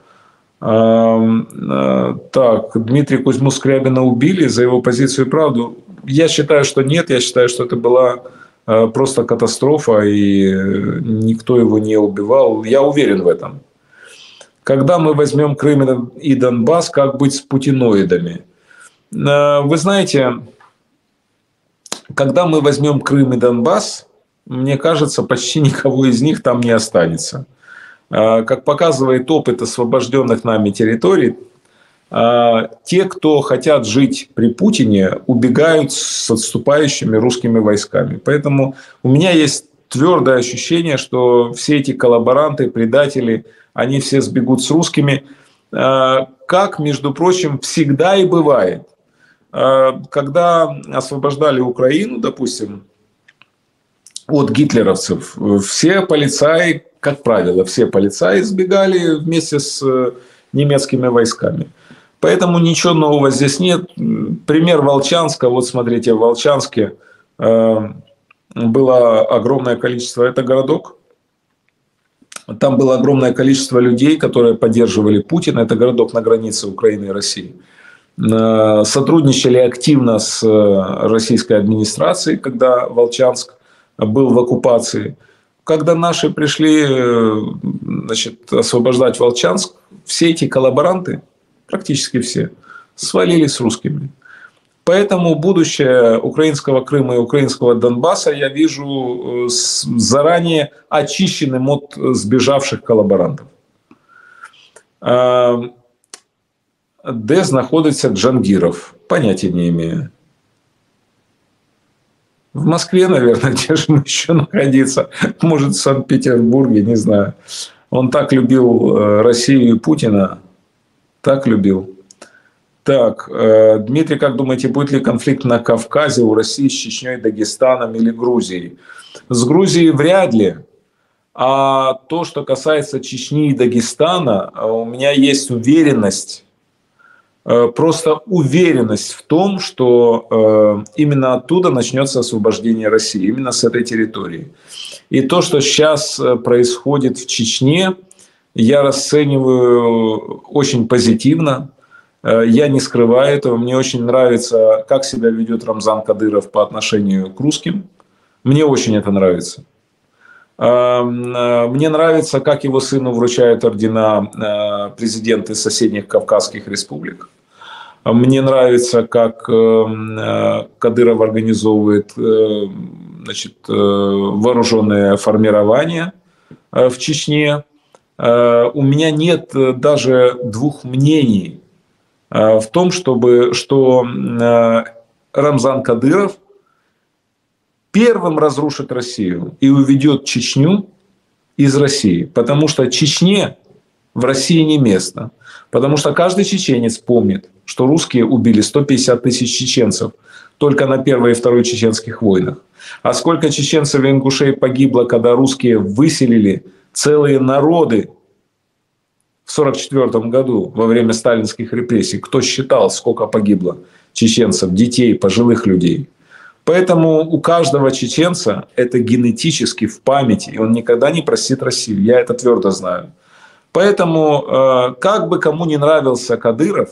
Так, Дмитрия Кузьму Скрябина убили за его позицию и правду? Я считаю, что нет. Я считаю, что это была просто катастрофа, и никто его не убивал. Я уверен в этом. Когда мы возьмем Крым и Донбасс, как быть с путиноидами? Вы знаете, когда мы возьмем Крым и Донбасс, мне кажется, почти никого из них там не останется. Как показывает опыт освобожденных нами территорий, те, кто хотят жить при Путине, убегают с отступающими русскими войсками. Поэтому у меня есть твердое ощущение, что все эти коллаборанты, предатели, они все сбегут с русскими, как, между прочим, всегда и бывает. Когда освобождали Украину, допустим, от гитлеровцев, все полицаи, как правило, все полицаи сбегали вместе с немецкими войсками. Поэтому ничего нового здесь нет. Пример Волчанска. Вот смотрите, в Волчанске было огромное количество, это городок, там было огромное количество людей, которые поддерживали Путина. Это городок на границе Украины и России. Сотрудничали активно с российской администрацией, когда Волчанск был в оккупации. Когда наши пришли, значит, освобождать Волчанск, все эти коллаборанты, практически все, свалились с русскими. Поэтому будущее украинского Крыма и украинского Донбасса я вижу заранее очищенным от сбежавших коллаборантов. Де знаходиться Джангиров? Понятия не имею. В Москве, наверное, где же ему еще находиться? Может, в Санкт-Петербурге, не знаю. Он так любил Россию и Путина. Так любил. Так, Дмитрий, как думаете, будет ли конфликт на Кавказе у России с Чечней, Дагестаном или Грузией? С Грузией вряд ли. А то, что касается Чечни и Дагестана, у меня есть уверенность, просто уверенность в том, что именно оттуда начнется освобождение России, именно с этой территории. И то, что сейчас происходит в Чечне, я расцениваю очень позитивно. Я не скрываю этого. Мне очень нравится, как себя ведет Рамзан Кадыров по отношению к русским. Мне очень это нравится. Мне нравится, как его сыну вручают ордена президенты соседних Кавказских республик. Мне нравится, как Кадыров организовывает, значит, вооруженные формирования в Чечне. У меня нет даже двух мнений в том, чтобы, что Рамзан Кадыров первым разрушит Россию и уведет Чечню из России. Потому что Чечне в России не место. Потому что каждый чеченец помнит, что русские убили сто пятьдесят тысяч чеченцев только на Первой и Второй чеченских войнах. А сколько чеченцев и ингушей погибло, когда русские выселили целые народы в сорок четвёртом году во время сталинских репрессий. Кто считал, сколько погибло чеченцев, детей, пожилых людей. Поэтому у каждого чеченца это генетически в памяти, и он никогда не простит Россию. Я это твердо знаю. Поэтому, как бы кому не нравился Кадыров,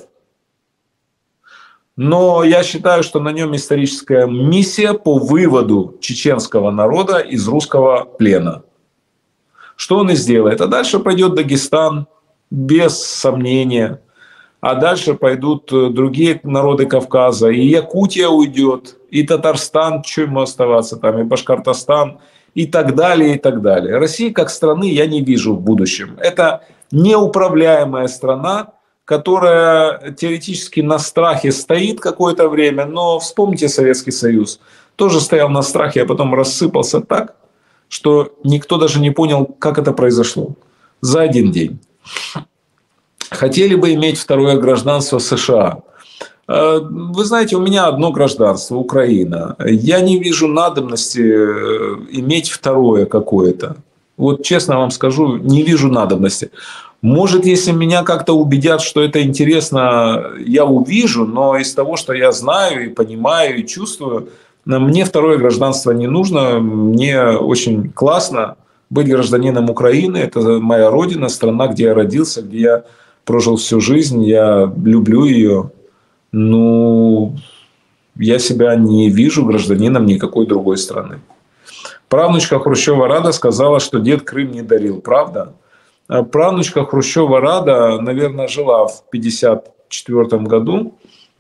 но я считаю, что на нем историческая миссия по выводу чеченского народа из русского плена. Что он и сделает. А дальше пойдет Дагестан, без сомнения. А дальше пойдут другие народы Кавказа. И Якутия уйдет, и Татарстан, что ему оставаться там, и Башкортостан, и так далее, и так далее. России как страны я не вижу в будущем. Это неуправляемая страна, которая теоретически на страхе стоит какое-то время, но вспомните Советский Союз. Тоже стоял на страхе, а потом рассыпался так, что никто даже не понял, как это произошло. За один день. Хотели бы иметь второе гражданство США. Вы знаете, у меня одно гражданство, Украина. Я не вижу надобности иметь второе какое-то. Вот честно вам скажу, не вижу надобности. Может, если меня как-то убедят, что это интересно, я увижу, но из того, что я знаю и понимаю, и чувствую, мне второе гражданство не нужно. Мне очень классно быть гражданином Украины. Это моя родина, страна, где я родился, где я прожил всю жизнь. Я люблю ее. Ну, я себя не вижу гражданином никакой другой страны. Правнучка Хрущева Рада сказала, что дед Крым не дарил. Правда? Правнучка Хрущева Рада, наверное, жила в пятьдесят четвёртом году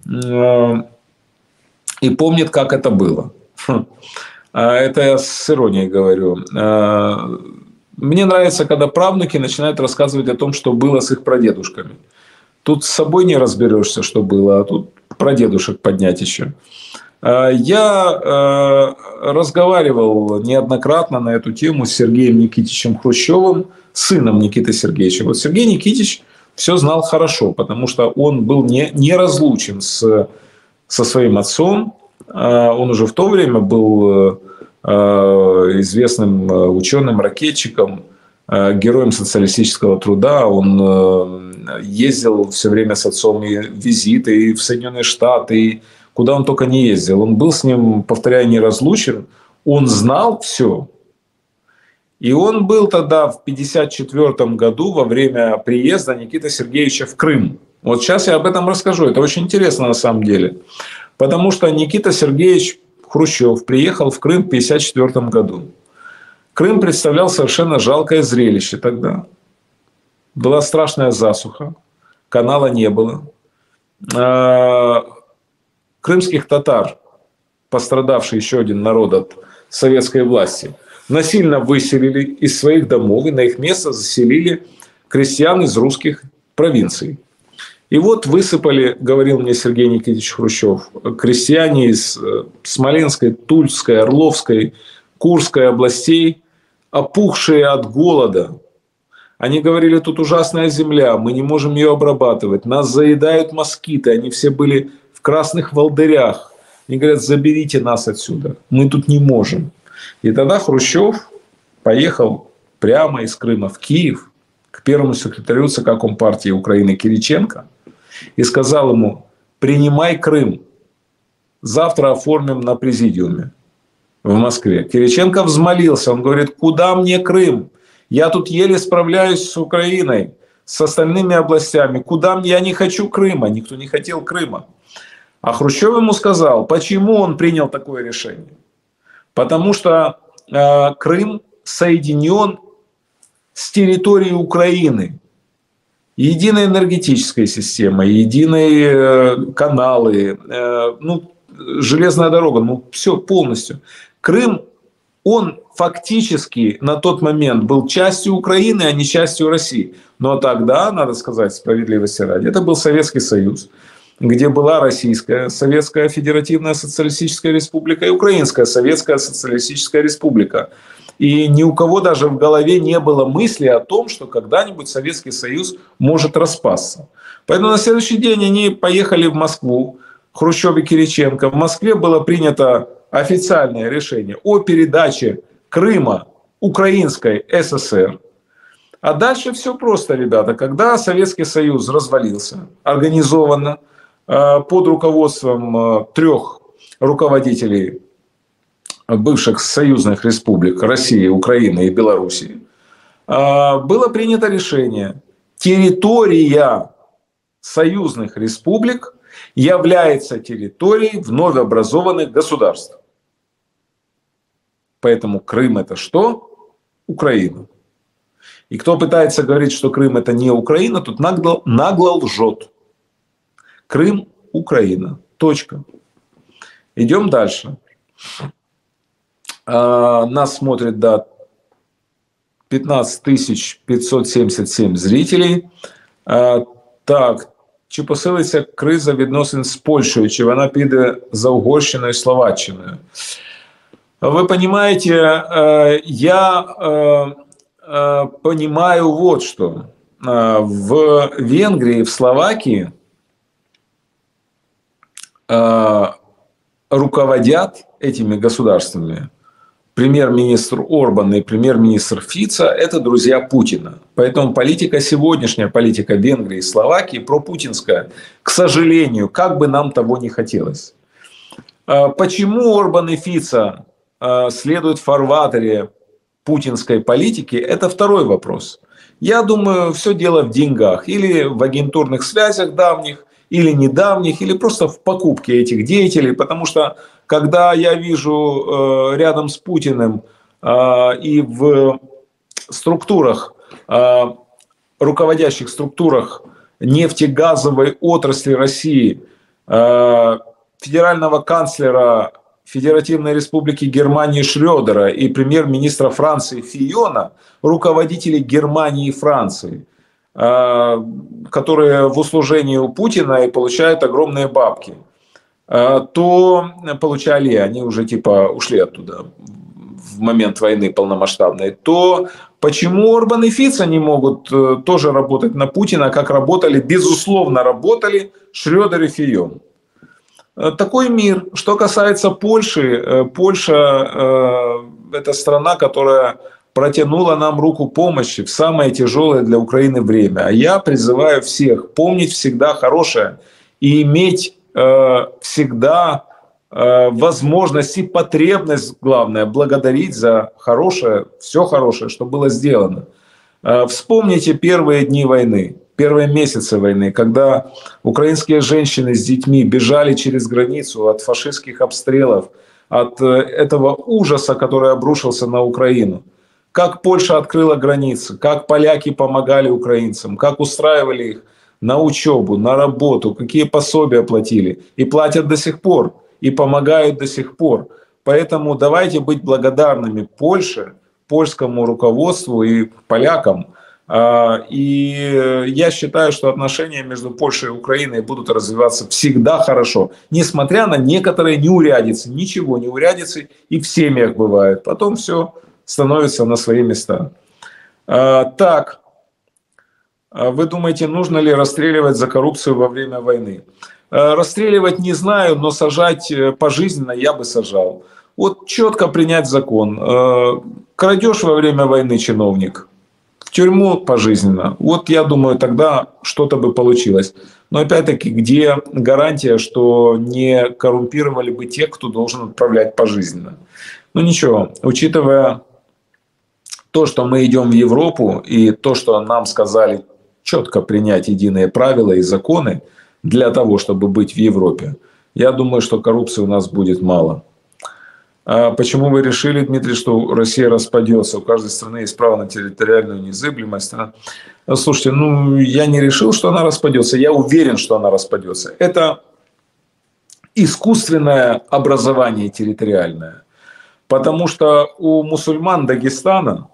и помнит, как это было. Это я с иронией говорю. Мне нравится, когда правнуки начинают рассказывать о том, что было с их прадедушками. Тут с собой не разберешься, что было, а тут про дедушек поднять еще. Я разговаривал неоднократно на эту тему с Сергеем Никитичем Хрущевым, сыном Никиты Сергеевича. Вот Сергей Никитич все знал хорошо, потому что он был не, не разлучен с, со своим отцом. Он уже в то время был известным ученым-ракетчиком, героем социалистического труда. Он ездил все время с отцом и в визиты и в Соединенные Штаты, и куда он только не ездил. Он был с ним, повторяю, неразлучен. Он знал все. И он был тогда в пятьдесят четвёртом году во время приезда Никиты Сергеевича в Крым. Вот сейчас я об этом расскажу. Это очень интересно на самом деле. Потому что Никита Сергеевич Хрущев приехал в Крым в пятьдесят четвёртом году. Крым представлял совершенно жалкое зрелище тогда. Была страшная засуха. Канала не было. Крымских татар, пострадавший еще один народ от советской власти, насильно выселили из своих домов и на их место заселили крестьян из русских провинций. И вот высыпали, говорил мне Сергей Никитич Хрущев, крестьяне из Смоленской, Тульской, Орловской, Курской областей, опухшие от голода. Они говорили, тут ужасная земля, мы не можем ее обрабатывать, нас заедают москиты, они все были в красных волдырях. Они говорят, заберите нас отсюда, мы тут не можем. И тогда Хрущев поехал прямо из Крыма в Киев к первому секретарю ЦК Компартии Украины Кириченко и сказал ему, принимай Крым, завтра оформим на президиуме в Москве. Кириченко взмолился, он говорит, куда мне Крым? Я тут еле справляюсь с Украиной, с остальными областями. Куда мне? Я не хочу Крыма. Никто не хотел Крыма. А Хрущев ему сказал, почему он принял такое решение. Потому что э, Крым соединен с территорией Украины. Единая энергетическая система, единые э, каналы, э, ну, железная дорога, ну, все полностью. Крым, он фактически на тот момент был частью Украины, а не частью России. Но тогда, надо сказать, справедливости ради, это был Советский Союз, где была Российская Советская Федеративная Социалистическая Республика и Украинская Советская Социалистическая Республика. И ни у кого даже в голове не было мысли о том, что когда-нибудь Советский Союз может распасться. Поэтому на следующий день они поехали в Москву, Хрущев и Кириченко. В Москве было принято официальное решение о передаче Крыма Украинской ССР. А дальше все просто, ребята. Когда Советский Союз развалился организованно под руководством трех руководителей бывших союзных республик России, Украины и Белоруссии, было принято решение: территория союзных республик является территорией вновь образованных государств. Поэтому Крым – это что? Украина. И кто пытается говорить, что Крым – это не Украина, тот нагло, нагло лжет. Крым – Украина. Точка. Идем дальше. А, нас смотрит, да, пятнадцать тысяч пятьсот семьдесят семь зрителей. А, так, чи посилиться криза відносин з Польщею, чи вона піде за Угорщиною і Словаччиною? Вы понимаете, я понимаю вот что. В Венгрии, в Словакии руководят этими государствами премьер-министр Орбан и премьер-министр Фица – это друзья Путина. Поэтому политика сегодняшняя, политика Венгрии и Словакии пропутинская, к сожалению, как бы нам того не хотелось. Почему Орбан и Фица следуют в фарватере путинской политики, это второй вопрос. Я думаю, все дело в деньгах. Или в агентурных связях давних, или недавних, или просто в покупке этих деятелей. Потому что, когда я вижу э, рядом с Путиным э, и в структурах, э, руководящих структурах нефтегазовой отрасли России, э, федерального канцлера Федеративной Республики Германии Шрёдера и премьер-министра Франции Фийона, руководителей Германии и Франции, которые в услужении у Путина и получают огромные бабки, то получали, они уже типа ушли оттуда в момент войны полномасштабной, то почему Орбан и Фицо не могут тоже работать на Путина, как работали, безусловно, работали Шрёдер и Фийон? Такой мир. Что касается Польши, Польша – это страна, которая протянула нам руку помощи в самое тяжелое для Украины время. А я призываю всех помнить всегда хорошее и иметь э, всегда э, возможность и потребность, главное, благодарить за хорошее, все хорошее, что было сделано. Э, вспомните первые дни войны, первые месяцы войны, когда украинские женщины с детьми бежали через границу от фашистских обстрелов, от этого ужаса, который обрушился на Украину. Как Польша открыла границы, как поляки помогали украинцам, как устраивали их на учебу, на работу, какие пособия платили. И платят до сих пор, и помогают до сих пор. Поэтому давайте быть благодарными Польше, польскому руководству и полякам. И я считаю, что отношения между Польшей и Украиной будут развиваться всегда хорошо. Несмотря на некоторые неурядицы, ничего неурядицы и в семьях бывает. Потом все становится на свои места. А, так, вы думаете, нужно ли расстреливать за коррупцию во время войны? А, расстреливать не знаю, но сажать пожизненно я бы сажал. Вот четко принять закон. А, крадешь во время войны, чиновник, в тюрьму пожизненно. Вот я думаю, тогда что-то бы получилось. Но опять-таки, где гарантия, что не коррумпировали бы тех, кто должен отправлять пожизненно? Ну ничего, учитывая то, что мы идем в Европу, и то, что нам сказали четко принять единые правила и законы для того, чтобы быть в Европе, я думаю, что коррупции у нас будет мало. А почему вы решили, Дмитрий, что Россия распадется? У каждой страны есть право на территориальную незыблемость. Слушайте, ну я не решил, что она распадется. Я уверен, что она распадется. Это искусственное образование территориальное. Потому что у мусульман Дагестана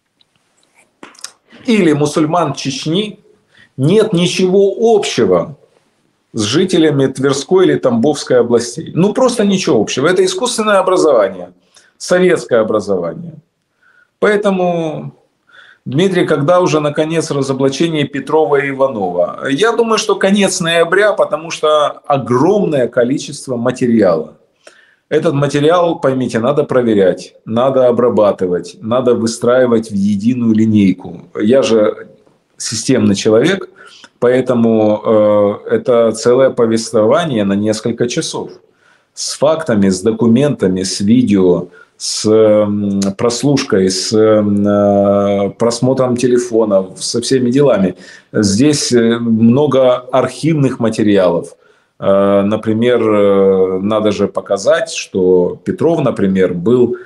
или мусульман Чечни нет ничего общего с жителями Тверской или Тамбовской областей. Ну, просто ничего общего. Это искусственное образование, советское образование. Поэтому, Дмитрий, когда уже, наконец, разоблачение Петрова и Иванова? Я думаю, что конец ноября, потому что огромное количество материала. Этот материал, поймите, надо проверять, надо обрабатывать, надо выстраивать в единую линейку. Я же системный человек, поэтому э, это целое повествование на несколько часов. С фактами, с документами, с видео, с э, прослушкой, с э, просмотром телефонов, со всеми делами. Здесь много архивных материалов. Например, надо же показать, что Петров, например, был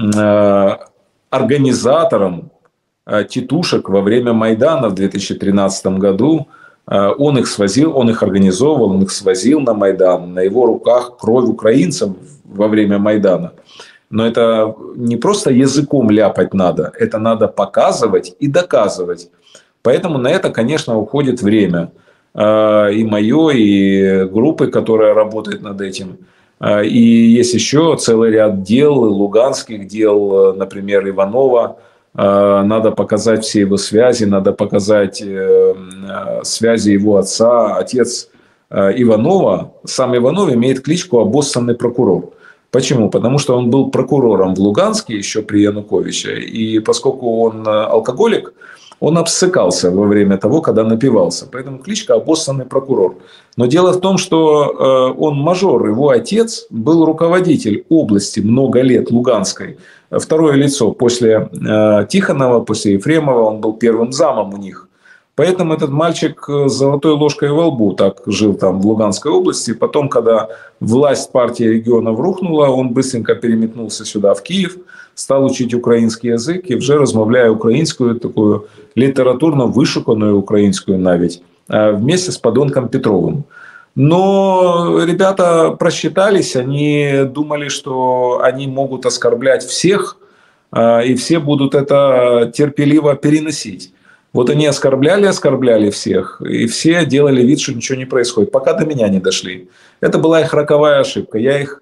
организатором тетушек во время Майдана в две тысячи тринадцатом году. Он их свозил, он их организовывал, он их свозил на Майдан. На его руках кровь украинцев во время Майдана. Но это не просто языком ляпать надо, это надо показывать и доказывать. Поэтому на это, конечно, уходит время. И мое, и группы, которая работает над этим. И есть еще целый ряд дел, луганских дел, например, Иванова. Надо показать все его связи, надо показать связи его отца. Отец Иванова, сам Иванов имеет кличку «Обоссанный прокурор». Почему? Потому что он был прокурором в Луганске еще при Януковиче. И поскольку он алкоголик, он обсыкался во время того, когда напивался. Поэтому кличка «Обоссанный прокурор». Но дело в том, что он мажор. Его отец был руководитель области много лет Луганской. Второе лицо после Тихонова, после Ефремова. Он был первым замом у них. Поэтому этот мальчик с золотой ложкой во лбу так жил там в Луганской области. Потом, когда власть партии регионов рухнула, он быстренько переметнулся сюда, в Киев, стал учить украинский язык и вже розмовляє українською, такую литературно вышуканную украинскую навіть, вместе с подонком Петровым. Но ребята просчитались, они думали, что они могут оскорблять всех, и все будут это терпеливо переносить. Вот они оскорбляли, оскорбляли всех, и все делали вид, что ничего не происходит, пока до меня не дошли. Это была их роковая ошибка. Я их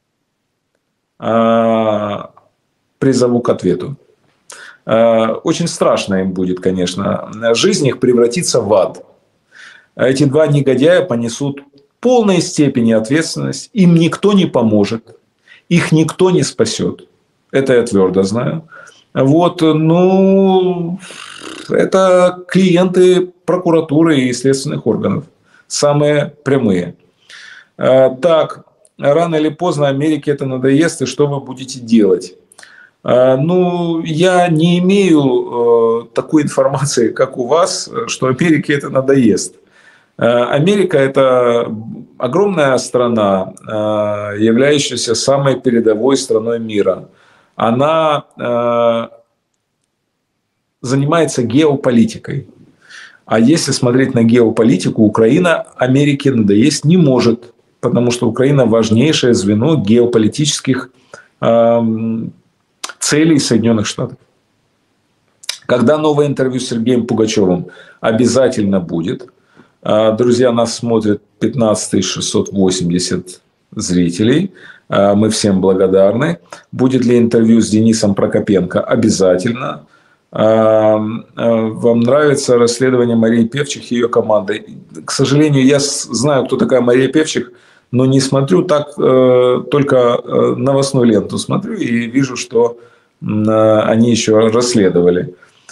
а, призову к ответу. А, очень страшно им будет, конечно. Жизнь их превратится в ад. Эти два негодяя понесут в полной степени ответственность. Им никто не поможет. Их никто не спасет. Это я твердо знаю. Вот, ну, это клиенты прокуратуры и следственных органов. Самые прямые. Так, рано или поздно Америке это надоест, и что вы будете делать? Ну, я не имею такой информации, как у вас, что Америке это надоест. Америка – это огромная страна, являющаяся самой передовой страной мира. Она э, занимается геополитикой. А если смотреть на геополитику, Украина Америке надоесть не может, потому что Украина важнейшее звено геополитических э, целей Соединенных Штатов. Когда новое интервью с Сергеем Пугачевым обязательно будет. Э, друзья, нас смотрят пятнадцать тысяч шестьсот восемьдесят зрителей. Мы всем благодарны. Будет ли интервью с Денисом Прокопенко? Обязательно. Вам нравится расследование Марии Певчих и ее команды? К сожалению, я знаю, кто такая Мария Певчих, но не смотрю так, только новостную ленту смотрю и вижу, что они еще расследовали.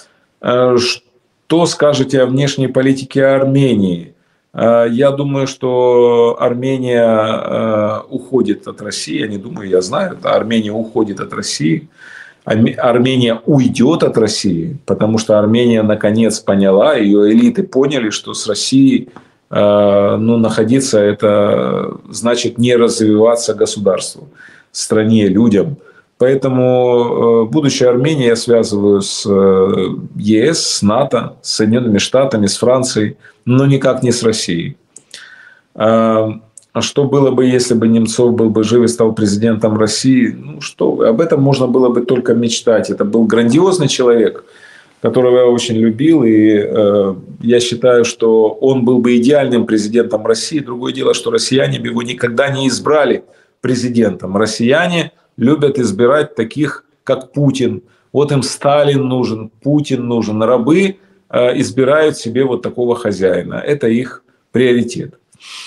Что скажете о внешней политике Армении? Я думаю, что Армения уходит от России. Я не думаю, я знаю. Армения уходит от России. Армения уйдет от России, потому что Армения наконец поняла, ее элиты поняли, что с Россией ну, находиться это значит не развиваться государству, стране, людям. Поэтому будущее Армении я связываю с ЕС, с НАТО, с Соединенными Штатами, с Францией, но никак не с Россией. А что было бы, если бы Немцов был бы жив и стал президентом России? Ну что вы, об этом можно было бы только мечтать. Это был грандиозный человек, которого я очень любил. И э, я считаю, что он был бы идеальным президентом России. Другое дело, что россияне бы его никогда не избрали президентом. Россияне любят избирать таких, как Путин. Вот им Сталин нужен, Путин нужен. Рабы э, избирают себе вот такого хозяина. Это их приоритет.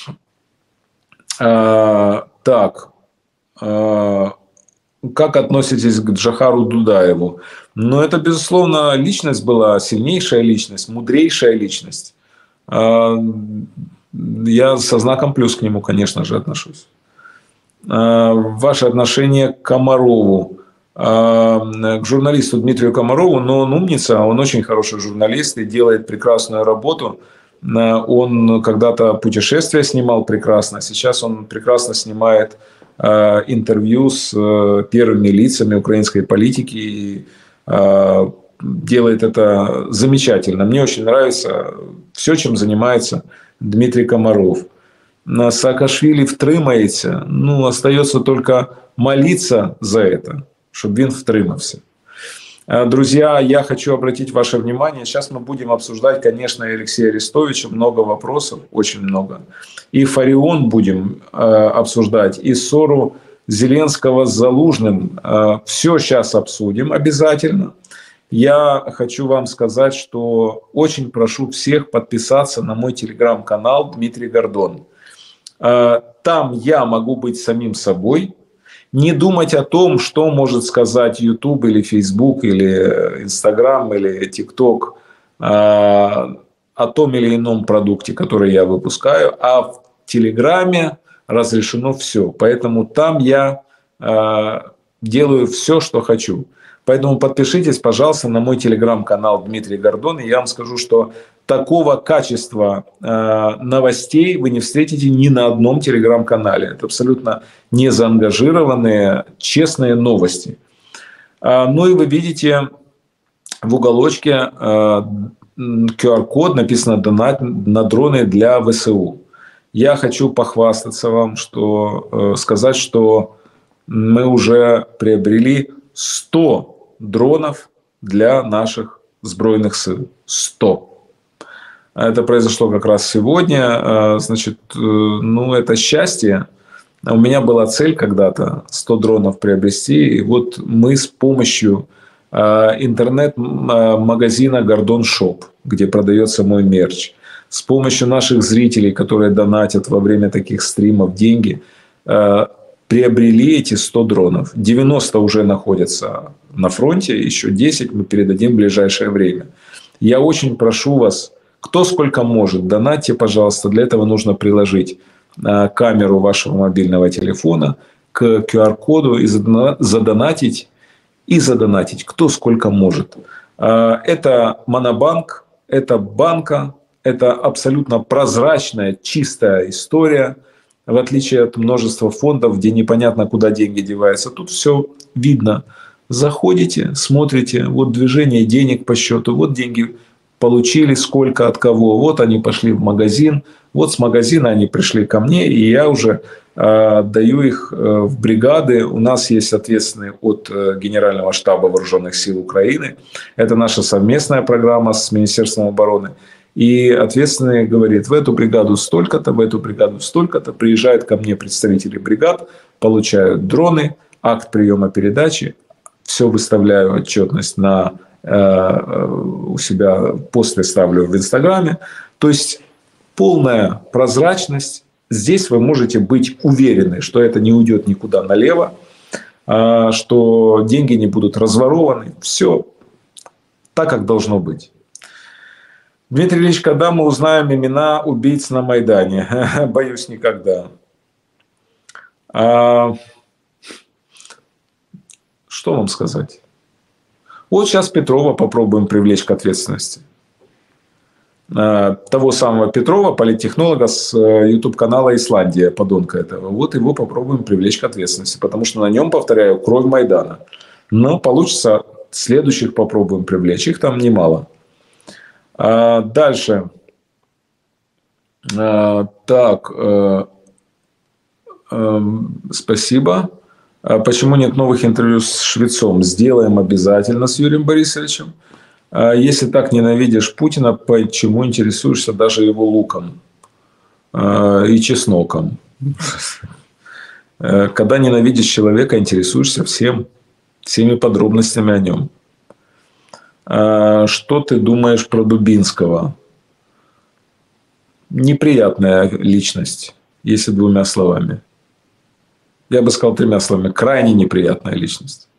А, так. А, как относитесь к Джохару Дудаеву? Ну, это, безусловно, личность была, сильнейшая личность, мудрейшая личность. А, я со знаком плюс к нему, конечно же, отношусь. Ваше отношение к Комарову, к журналисту Дмитрию Комарову, но он умница, он очень хороший журналист и делает прекрасную работу. Он когда-то путешествия снимал прекрасно, сейчас он прекрасно снимает интервью с первыми лицами украинской политики и делает это замечательно. Мне очень нравится все, чем занимается Дмитрий Комаров. На Саакашвили втримається, ну, остается только молиться за это, чтобы он втримався. Друзья, я хочу обратить ваше внимание, сейчас мы будем обсуждать, конечно, Алексея Арестовича, много вопросов, очень много. И Фарион будем э, обсуждать, и ссору Зеленского с Залужным. Э, все сейчас обсудим обязательно. Я хочу вам сказать, что очень прошу всех подписаться на мой телеграм-канал Дмитрий Гордон. Там я могу быть самим собой, не думать о том, что может сказать YouTube или Facebook или Instagram или TikTok о том или ином продукте, который я выпускаю, а в Телеграме разрешено все. Поэтому там я делаю все, что хочу. Поэтому подпишитесь, пожалуйста, на мой телеграм-канал Дмитрий Гордон, и я вам скажу, что такого качества э, новостей вы не встретите ни на одном телеграм-канале. Это абсолютно незаангажированные, честные новости. Э, ну и вы видите в уголочке э, ку ар код, написано «Донат на дроны для вэ эс у». Я хочу похвастаться вам, что, э, сказать, что мы уже приобрели сто дронов для наших Збройных сил. сто. Это произошло как раз сегодня. Значит, ну, это счастье. У меня была цель когда-то сто дронов приобрести. И вот мы с помощью интернет-магазина Гордон Шоп, где продается мой мерч, с помощью наших зрителей, которые донатят во время таких стримов деньги, приобрели эти сто дронов. девяносто уже находятся на фронте, еще десять мы передадим в ближайшее время. Я очень прошу вас, кто сколько может, донатьте, пожалуйста. Для этого нужно приложить камеру вашего мобильного телефона к ку ар коду и задонатить, и задонатить, кто сколько может. Это Монобанк, это банка, это абсолютно прозрачная, чистая история, в отличие от множества фондов, где непонятно, куда деньги деваются. Тут все видно. Заходите, смотрите, вот движение денег по счету, вот деньги получили, сколько от кого, вот они пошли в магазин, вот с магазина они пришли ко мне, и я уже э, даю их э, в бригады. У нас есть ответственный от э, Генерального штаба Вооруженных сил Украины. Это наша совместная программа с Министерством обороны. И ответственный говорит, в эту бригаду столько-то, в эту бригаду столько-то. Приезжают ко мне представители бригад, получают дроны, акт приема передачи. Все выставляю отчетность на, э, у себя, после ставлю в Инстаграме. То есть полная прозрачность. Здесь вы можете быть уверены, что это не уйдет никуда налево, э, что деньги не будут разворованы. Все так, как должно быть. Дмитрий Ильич, когда мы узнаем имена убийц на Майдане? Боюсь, никогда. А... Что вам сказать? Вот сейчас Петрова попробуем привлечь к ответственности. Того самого Петрова, политтехнолога с YouTube-канала «Исландия», подонка этого. Вот его попробуем привлечь к ответственности. Потому что на нем, повторяю, кровь Майдана. Но получится, следующих попробуем привлечь. Их там немало. Дальше. Так. Спасибо. Почему нет новых интервью с Швецом? Сделаем обязательно с Юрием Борисовичем. Если так ненавидишь Путина, почему интересуешься даже его луком и чесноком? Когда ненавидишь человека, интересуешься всем, всеми подробностями о нем. Что ты думаешь про Дубинского? Неприятная личность, если двумя словами. Я бы сказал тремя словами. Крайне неприятная личность.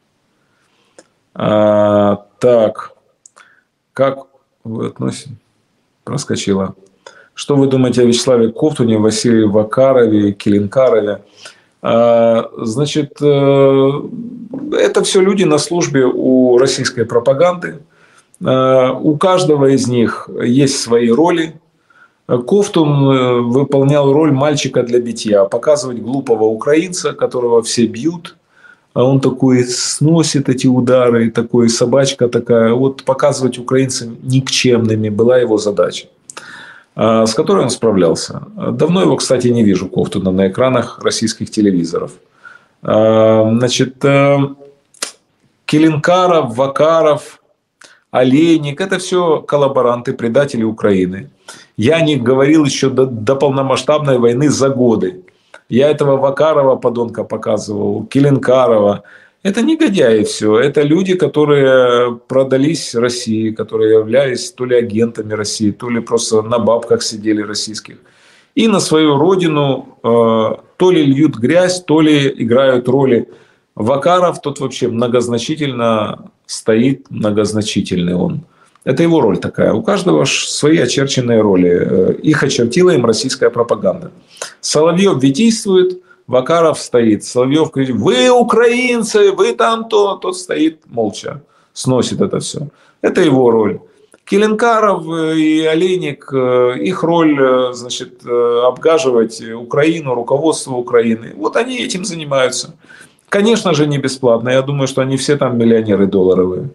А, так. Как вы относитесь? Проскочила. Что вы думаете о Вячеславе Ковтуне, Василии Вакарове, Келинкарове? А, значит, это все люди на службе у российской пропаганды. А, у каждого из них есть свои роли. Ковтун выполнял роль мальчика для битья. Показывать глупого украинца, которого все бьют. А он такой сносит эти удары. Такой собачка такая. Вот показывать украинцев никчемными была его задача. С которой он справлялся. Давно его, кстати, не вижу, Ковтуна, на экранах российских телевизоров. Значит, Келинкаров, Вакаров, Олейник – это все коллаборанты, предатели Украины. Я о них говорил еще до, до полномасштабной войны за годы. Я этого Вакарова, подонка, показывал, Келинкарова. Это негодяи все. Это люди, которые продались России, которые являлись то ли агентами России, то ли просто на бабках сидели российских. И на свою родину э, то ли льют грязь, то ли играют роли. Вакаров тот вообще многозначительно стоит, многозначительный он. Это его роль такая. У каждого свои очерченные роли. Их очертила им российская пропаганда. Соловьев витийствует, Вакаров стоит. Соловьев говорит: вы украинцы, вы там то. Тот стоит молча, сносит это все. Это его роль. Келинкаров и Олейник, их роль, значит, обгаживать Украину, руководство Украины. Вот они этим занимаются. Конечно же, не бесплатно. Я думаю, что они все там миллионеры долларовые.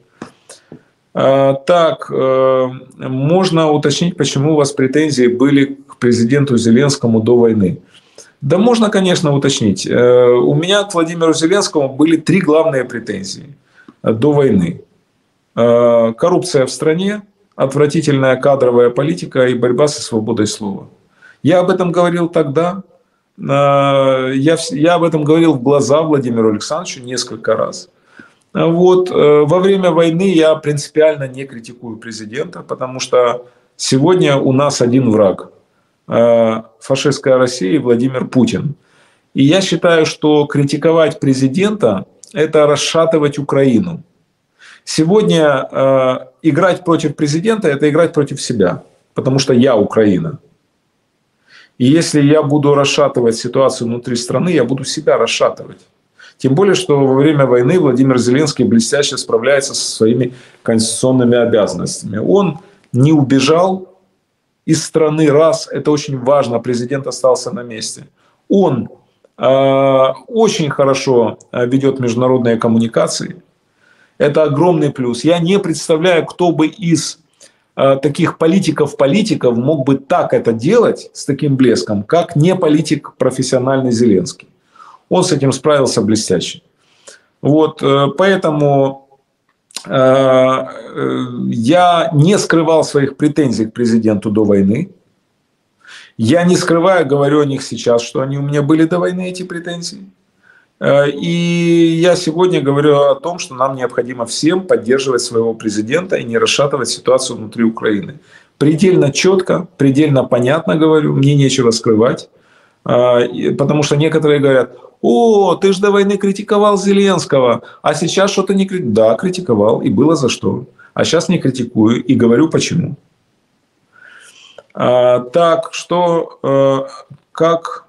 Так, можно уточнить, почему у вас претензии были к президенту Зеленскому до войны? Да можно, конечно, уточнить. У меня к Владимиру Зеленскому были три главные претензии до войны. коррупция в стране, отвратительная кадровая политика и борьба со свободой слова. Я об этом говорил тогда. Я, я об этом говорил в глаза Владимиру Александровичу несколько раз. Вот. Во время войны я принципиально не критикую президента, потому что сегодня у нас один враг – фашистская Россия и Владимир Путин. И я считаю, что критиковать президента – это расшатывать Украину. Сегодня э, играть против президента – это играть против себя, потому что я Украина. И если я буду расшатывать ситуацию внутри страны, я буду себя расшатывать. Тем более, что во время войны Владимир Зеленский блестяще справляется со своими конституционными обязанностями. Он не убежал из страны, раз, это очень важно, президент остался на месте. Он э, очень хорошо ведет международные коммуникации. Это огромный плюс. Я не представляю, кто бы из э, таких политиков-политиков мог бы так это делать с таким блеском, как не политик профессиональный Зеленский. Он с этим справился блестяще. Вот, э, поэтому э, э, я не скрывал своих претензий к президенту до войны. Я не скрываю, говорю о них сейчас, что они у меня были до войны, эти претензии. И я сегодня говорю о том, что нам необходимо всем поддерживать своего президента и не расшатывать ситуацию внутри Украины. Предельно четко, предельно понятно говорю, мне нечего скрывать. Потому что некоторые говорят: о, ты же до войны критиковал Зеленского, а сейчас что-то не критиковал. Да, критиковал, и было за что. А сейчас не критикую и говорю почему. Так что, как...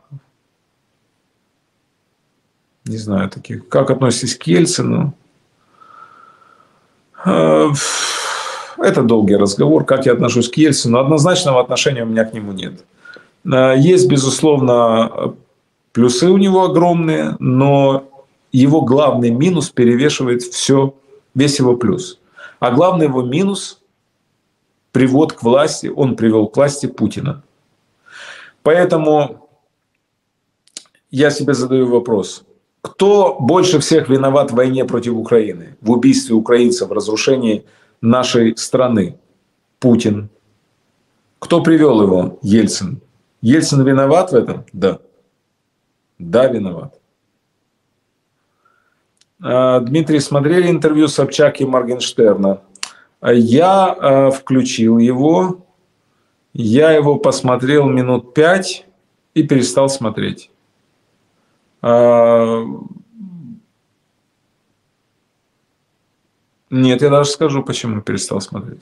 Не знаю, таких. Как относитесь к Ельцину? Это долгий разговор. Как я отношусь к Ельцину? Однозначного отношения у меня к нему нет. Есть, безусловно, плюсы у него огромные, но его главный минус перевешивает все, весь его плюс. А главный его минус – привод к власти. Он привел к власти Путина. Поэтому я себе задаю вопрос. Кто больше всех виноват в войне против Украины? В убийстве украинцев, в разрушении нашей страны? Путин. Кто привел его? Ельцин. Ельцин виноват в этом? Да. Да, виноват. Дмитрий, смотрели интервью Собчак и Моргенштерна? Я включил его. Я его посмотрел минут пять и перестал смотреть. Нет, я даже скажу, почему перестал смотреть.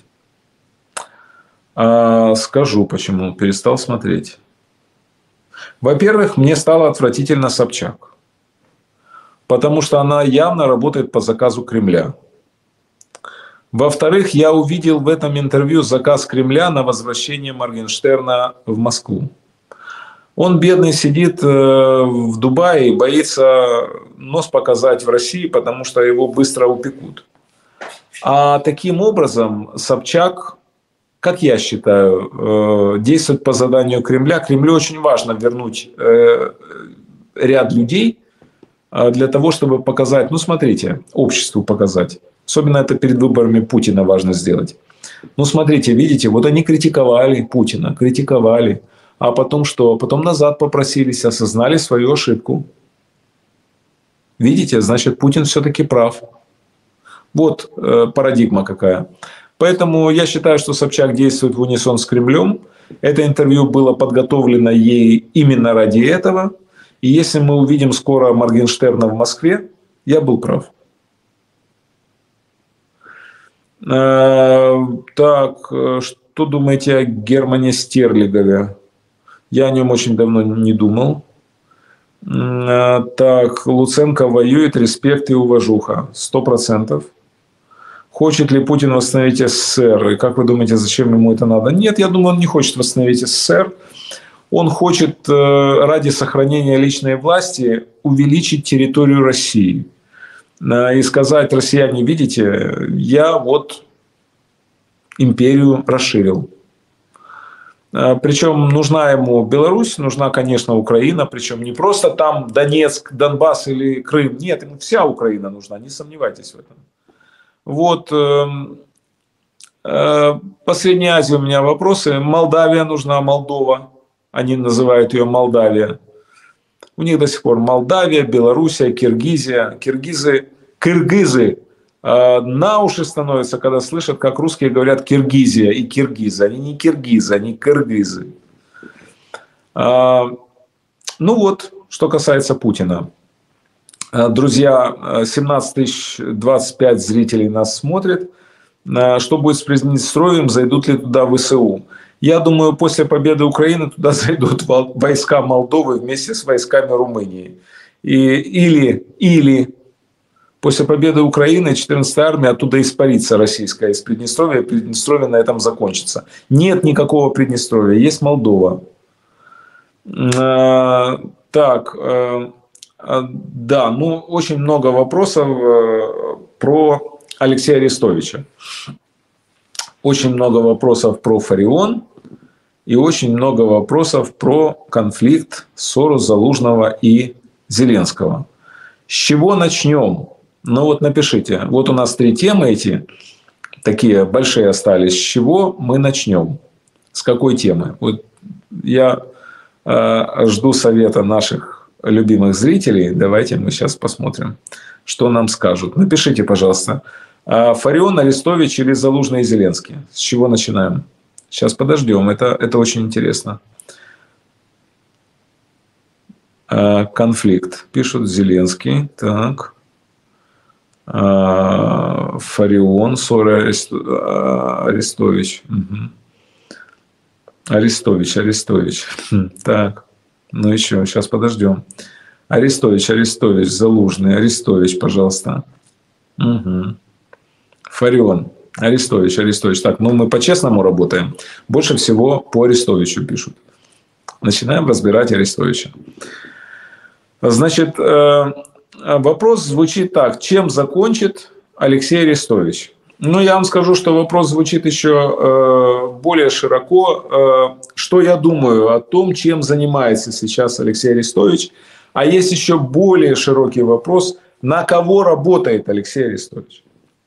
Скажу, почему перестал смотреть. Во-первых, мне стало отвратительно Собчак. Потому что она явно работает по заказу Кремля. Во-вторых, я увидел в этом интервью заказ Кремля на возвращение Моргенштерна в Москву. Он, бедный, сидит в Дубае и боится нос показать в России, потому что его быстро упекут. А таким образом Собчак, как я считаю, действует по заданию Кремля. Кремлю очень важно вернуть ряд людей для того, чтобы показать, ну смотрите, обществу показать. Особенно это перед выборами Путина важно сделать. Ну смотрите, видите, вот они критиковали Путина, критиковали. А потом что? Потом назад попросились, осознали свою ошибку. Видите, значит, Путин все-таки прав. Вот э, парадигма какая. Поэтому я считаю, что Собчак действует в унисон с Кремлем. Это интервью было подготовлено ей именно ради этого. И если мы увидим скоро Моргенштерна в Москве, я был прав. Э, так, что думаете о Германе Стерлигове? Я о нем очень давно не думал. Так, Луценко воюет, респект и уважуха. Сто процентов. Хочет ли Путин восстановить СССР? И как вы думаете, зачем ему это надо? Нет, я думаю, он не хочет восстановить СССР. Он хочет ради сохранения личной власти увеличить территорию России. И сказать: россияне, видите, я вот империю расширил. Причем нужна ему Беларусь, нужна, конечно, Украина. Причем не просто там Донецк, Донбасс или Крым. Нет, ему вся Украина нужна, не сомневайтесь в этом. Вот. Последняя Азия у меня вопросы. Молдавия нужна, Молдова. Они называют ее Молдавия. У них до сих пор Молдавия, Белоруссия, Киргизия. Киргизы, кыргызы на уши становятся, когда слышат, как русские говорят Киргизия и киргизы. Они не киргизы, они кыргызы. Ну вот, что касается Путина. Друзья, семнадцать тысяч двадцать пять зрителей нас смотрят. Что будет с Приднестровьем, зайдут ли туда ВСУ? Я думаю, после победы Украины туда зайдут войска Молдовы вместе с войсками Румынии. И, или, или после победы Украины четырнадцатая армия оттуда испарится российская из Приднестровья, и Приднестровье на этом закончится. Нет никакого Приднестровья, есть Молдова. Так, да, ну очень много вопросов про Алексея Арестовича. Очень много вопросов про Фарион и очень много вопросов про конфликт, ссору Залужного и Зеленского. С чего начнем? Ну вот напишите. Вот у нас три темы эти, такие большие остались. С чего мы начнем? С какой темы? Вот я э, жду совета наших любимых зрителей. Давайте мы сейчас посмотрим, что нам скажут. Напишите, пожалуйста. Фарион, Арестович или Залужный и Зеленский? С чего начинаем? Сейчас подождем. Это, это очень интересно. Конфликт. Пишут Зеленский. Так. Фарион, ссора, Арестович. Угу. Арестович, Арестович. Так. Ну еще, сейчас подождем. Арестович, Арестович, Залужный, Арестович, пожалуйста. Угу. Фарион, Арестович, Арестович. Так, ну мы по-честному работаем. Больше всего по Арестовичу пишут. Начинаем разбирать Арестовича. Значит, вопрос звучит так. Чем закончит Алексей Арестович? Ну, я вам скажу, что вопрос звучит еще более широко. Что я думаю о том, чем занимается сейчас Алексей Арестович? А есть еще более широкий вопрос. На кого работает Алексей Арестович?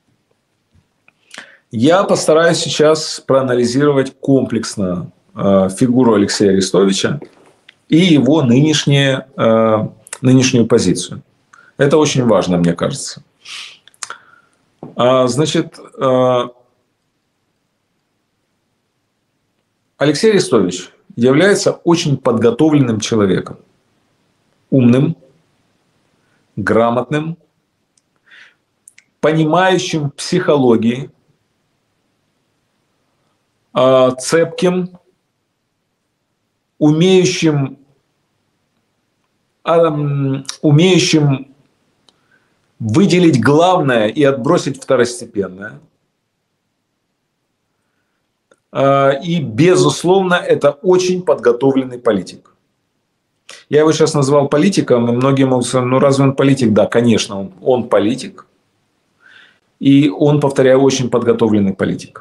Я постараюсь сейчас проанализировать комплексно э, фигуру Алексея Арестовича и его нынешнее, э, нынешнюю позицию. Это очень важно, мне кажется. А, значит, э, Алексей Арестович является очень подготовленным человеком. Умным, грамотным, понимающим психологии, цепким, умеющим, умеющим выделить главное и отбросить второстепенное. И, безусловно, это очень подготовленный политик. Я его сейчас назвал политиком, и многие могут сказать, ну разве он политик? Да, конечно, он, он политик. И он, повторяю, очень подготовленный политик.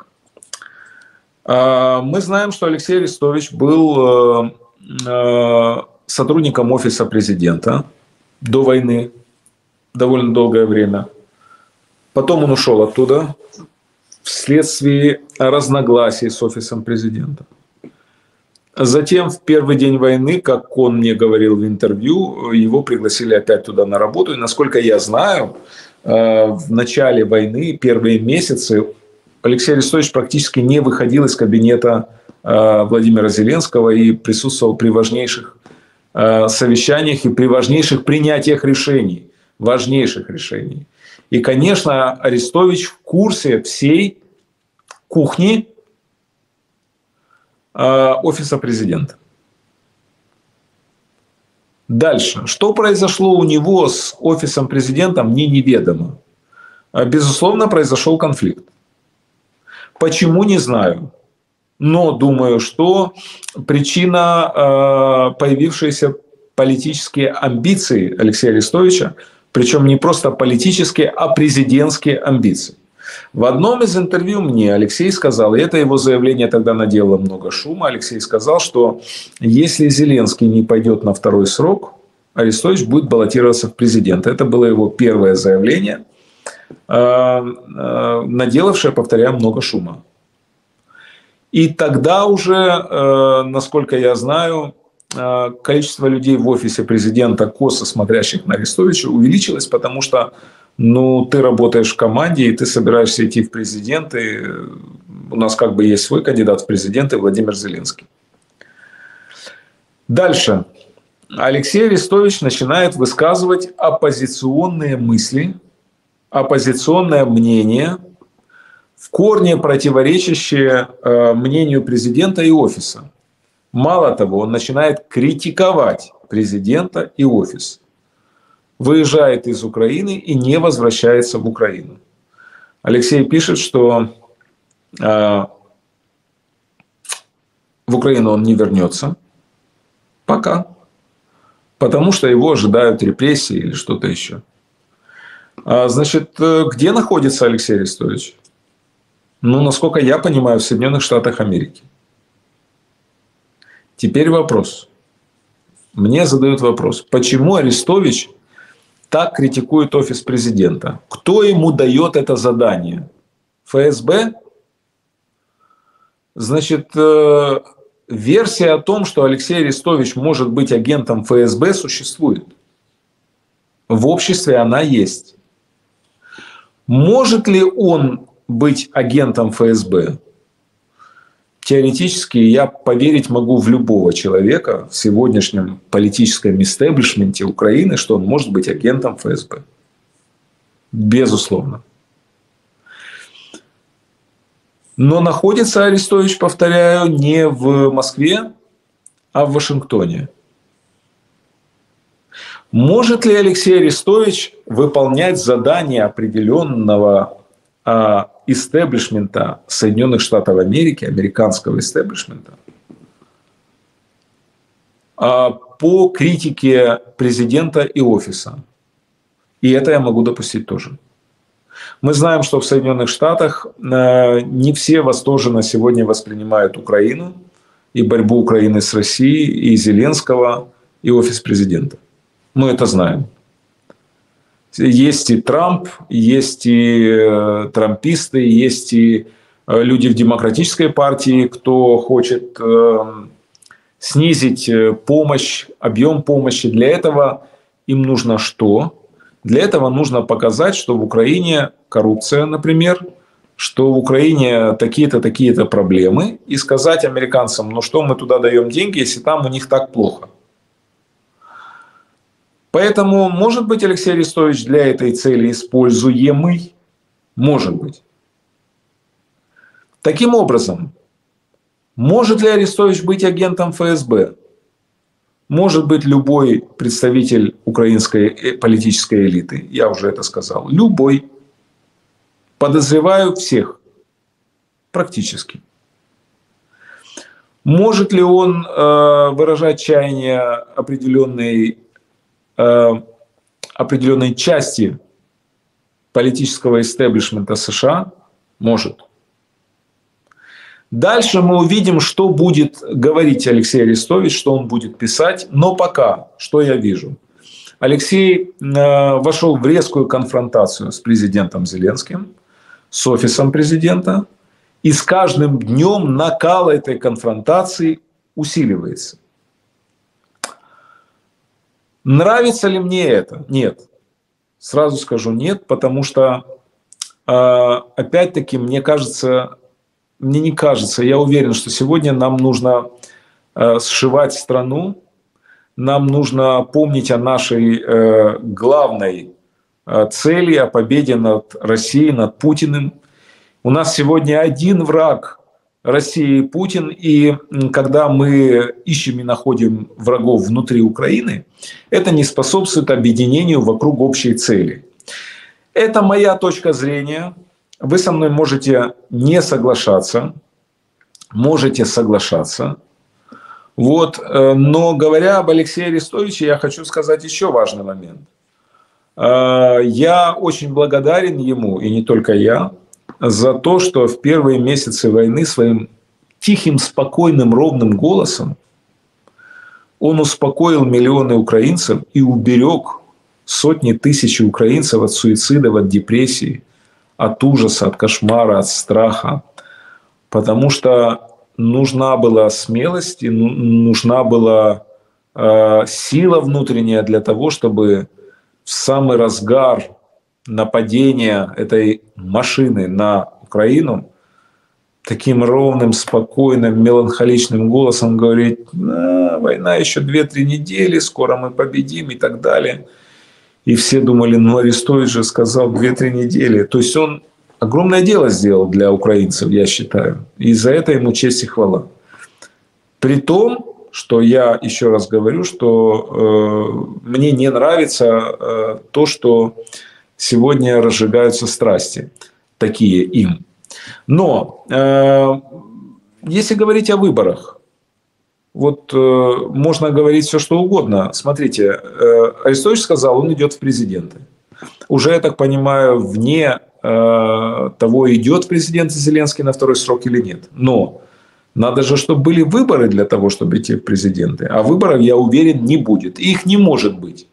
Мы знаем, что Алексей Арестович был сотрудником офиса президента до войны довольно долгое время. Потом он ушел оттуда вследствие разногласий с офисом президента. Затем в первый день войны, как он мне говорил в интервью, его пригласили опять туда на работу. И насколько я знаю, в начале войны, первые месяцы, Алексей Арестович практически не выходил из кабинета Владимира Зеленского и присутствовал при важнейших совещаниях и при важнейших принятиях решений. Важнейших решений. И, конечно, Арестович в курсе всей кухни офиса президента. Дальше. Что произошло у него с офисом президента, мне неведомо. Безусловно, произошел конфликт. Почему, не знаю. Но думаю, что причина появившиеся политические амбиции Алексея Арестовича, причем не просто политические, а президентские амбиции. В одном из интервью мне Алексей сказал, и это его заявление тогда наделало много шума, Алексей сказал, что если Зеленский не пойдет на второй срок, Арестович будет баллотироваться в президенты. Это было его первое заявление. наделавшая, повторяю, много шума. И тогда уже, насколько я знаю, количество людей в офисе президента, косо смотрящих на Арестовича, увеличилось, потому что ну, ты работаешь в команде, и ты собираешься идти в президенты. У нас как бы есть свой кандидат в президенты Владимир Зеленский. Дальше. Алексей Арестович начинает высказывать оппозиционные мысли, оппозиционное мнение, в корне противоречащее э, мнению президента и офиса. Мало того, он начинает критиковать президента и офис. Выезжает из Украины и не возвращается в Украину. Алексей пишет, что э, в Украину он не вернется. Пока. Потому что его ожидают репрессии или что-то еще. А, значит, где находится Алексей Арестович? Ну, насколько я понимаю, в Соединенных Штатах Америки. Теперь вопрос. Мне задают вопрос. Почему Арестович так критикует офис президента? Кто ему дает это задание? ФСБ? Значит, версия о том, что Алексей Арестович может быть агентом ФСБ, существует. В обществе она есть. Может ли он быть агентом ФСБ? Теоретически я поверить могу в любого человека в сегодняшнем политическом истеблишменте Украины, что он может быть агентом ФСБ. Безусловно. Но находится Арестович, повторяю, не в Москве, а в Вашингтоне. Может ли Алексей Арестович выполнять задания определенного а, истеблишмента Соединенных Штатов Америки, американского истеблишмента, а, по критике президента и офиса? И это я могу допустить тоже. Мы знаем, что в Соединенных Штатах не все восторженно сегодня воспринимают Украину и борьбу Украины с Россией, и Зеленского, и офис президента. Мы это знаем. Есть и Трамп, есть и трамписты, есть и люди в демократической партии, кто хочет снизить помощь, объем помощи. Для этого им нужно что? Для этого нужно показать, что в Украине коррупция, например, что в Украине такие-то, такие-то проблемы, и сказать американцам, ну что мы туда даем деньги, если там у них так плохо. Поэтому, может быть, Алексей Арестович для этой цели используемый? Может быть. Таким образом, может ли Арестович быть агентом ФСБ? Может быть любой представитель украинской политической элиты, я уже это сказал, любой. Подозреваю всех, практически. Может ли он э, выражать чаяние определенной, э, определенной части политического истеблишмента США? Может. Дальше мы увидим, что будет говорить Алексей Арестович, что он будет писать. Но пока, что я вижу? Алексей э, вошел в резкую конфронтацию с президентом Зеленским, с офисом президента. И с каждым днем накал этой конфронтации усиливается. Нравится ли мне это? Нет. Сразу скажу нет, потому что, э, опять-таки, мне кажется... Мне не кажется, я уверен, что сегодня нам нужно э, сшивать страну, нам нужно помнить о нашей э, главной э, цели, о победе над Россией, над Путиным. У нас сегодня один враг России и Путин, и когда мы ищем и находим врагов внутри Украины, это не способствует объединению вокруг общей цели. Это моя точка зрения. Вы со мной можете не соглашаться, можете соглашаться. Вот. Но говоря об Алексее Арестовиче, я хочу сказать еще важный момент. Я очень благодарен ему, и не только я, за то, что в первые месяцы войны своим тихим, спокойным, ровным голосом он успокоил миллионы украинцев и уберег сотни тысяч украинцев от суицидов, от депрессии, от ужаса, от кошмара, от страха. Потому что нужна была смелость, и нужна была э, сила внутренняя для того, чтобы в самый разгар нападения этой машины на Украину таким ровным, спокойным, меланхоличным голосом говорить: а, война еще две-три недели, скоро мы победим и так далее. И все думали, ну Арестович же сказал две-три недели. То есть он огромное дело сделал для украинцев, я считаю. И за это ему честь и хвала. При том, что я еще раз говорю, что э, мне не нравится э, то, что сегодня разжигаются страсти такие им. Но э, если говорить о выборах, вот э, можно говорить все, что угодно. Смотрите, э, Арестович сказал, он идет в президенты. Уже, я так понимаю, вне э, того, идет президент Зеленский на второй срок или нет. Но надо же, чтобы были выборы для того, чтобы идти в президенты. А выборов, я уверен, не будет. Их не может быть.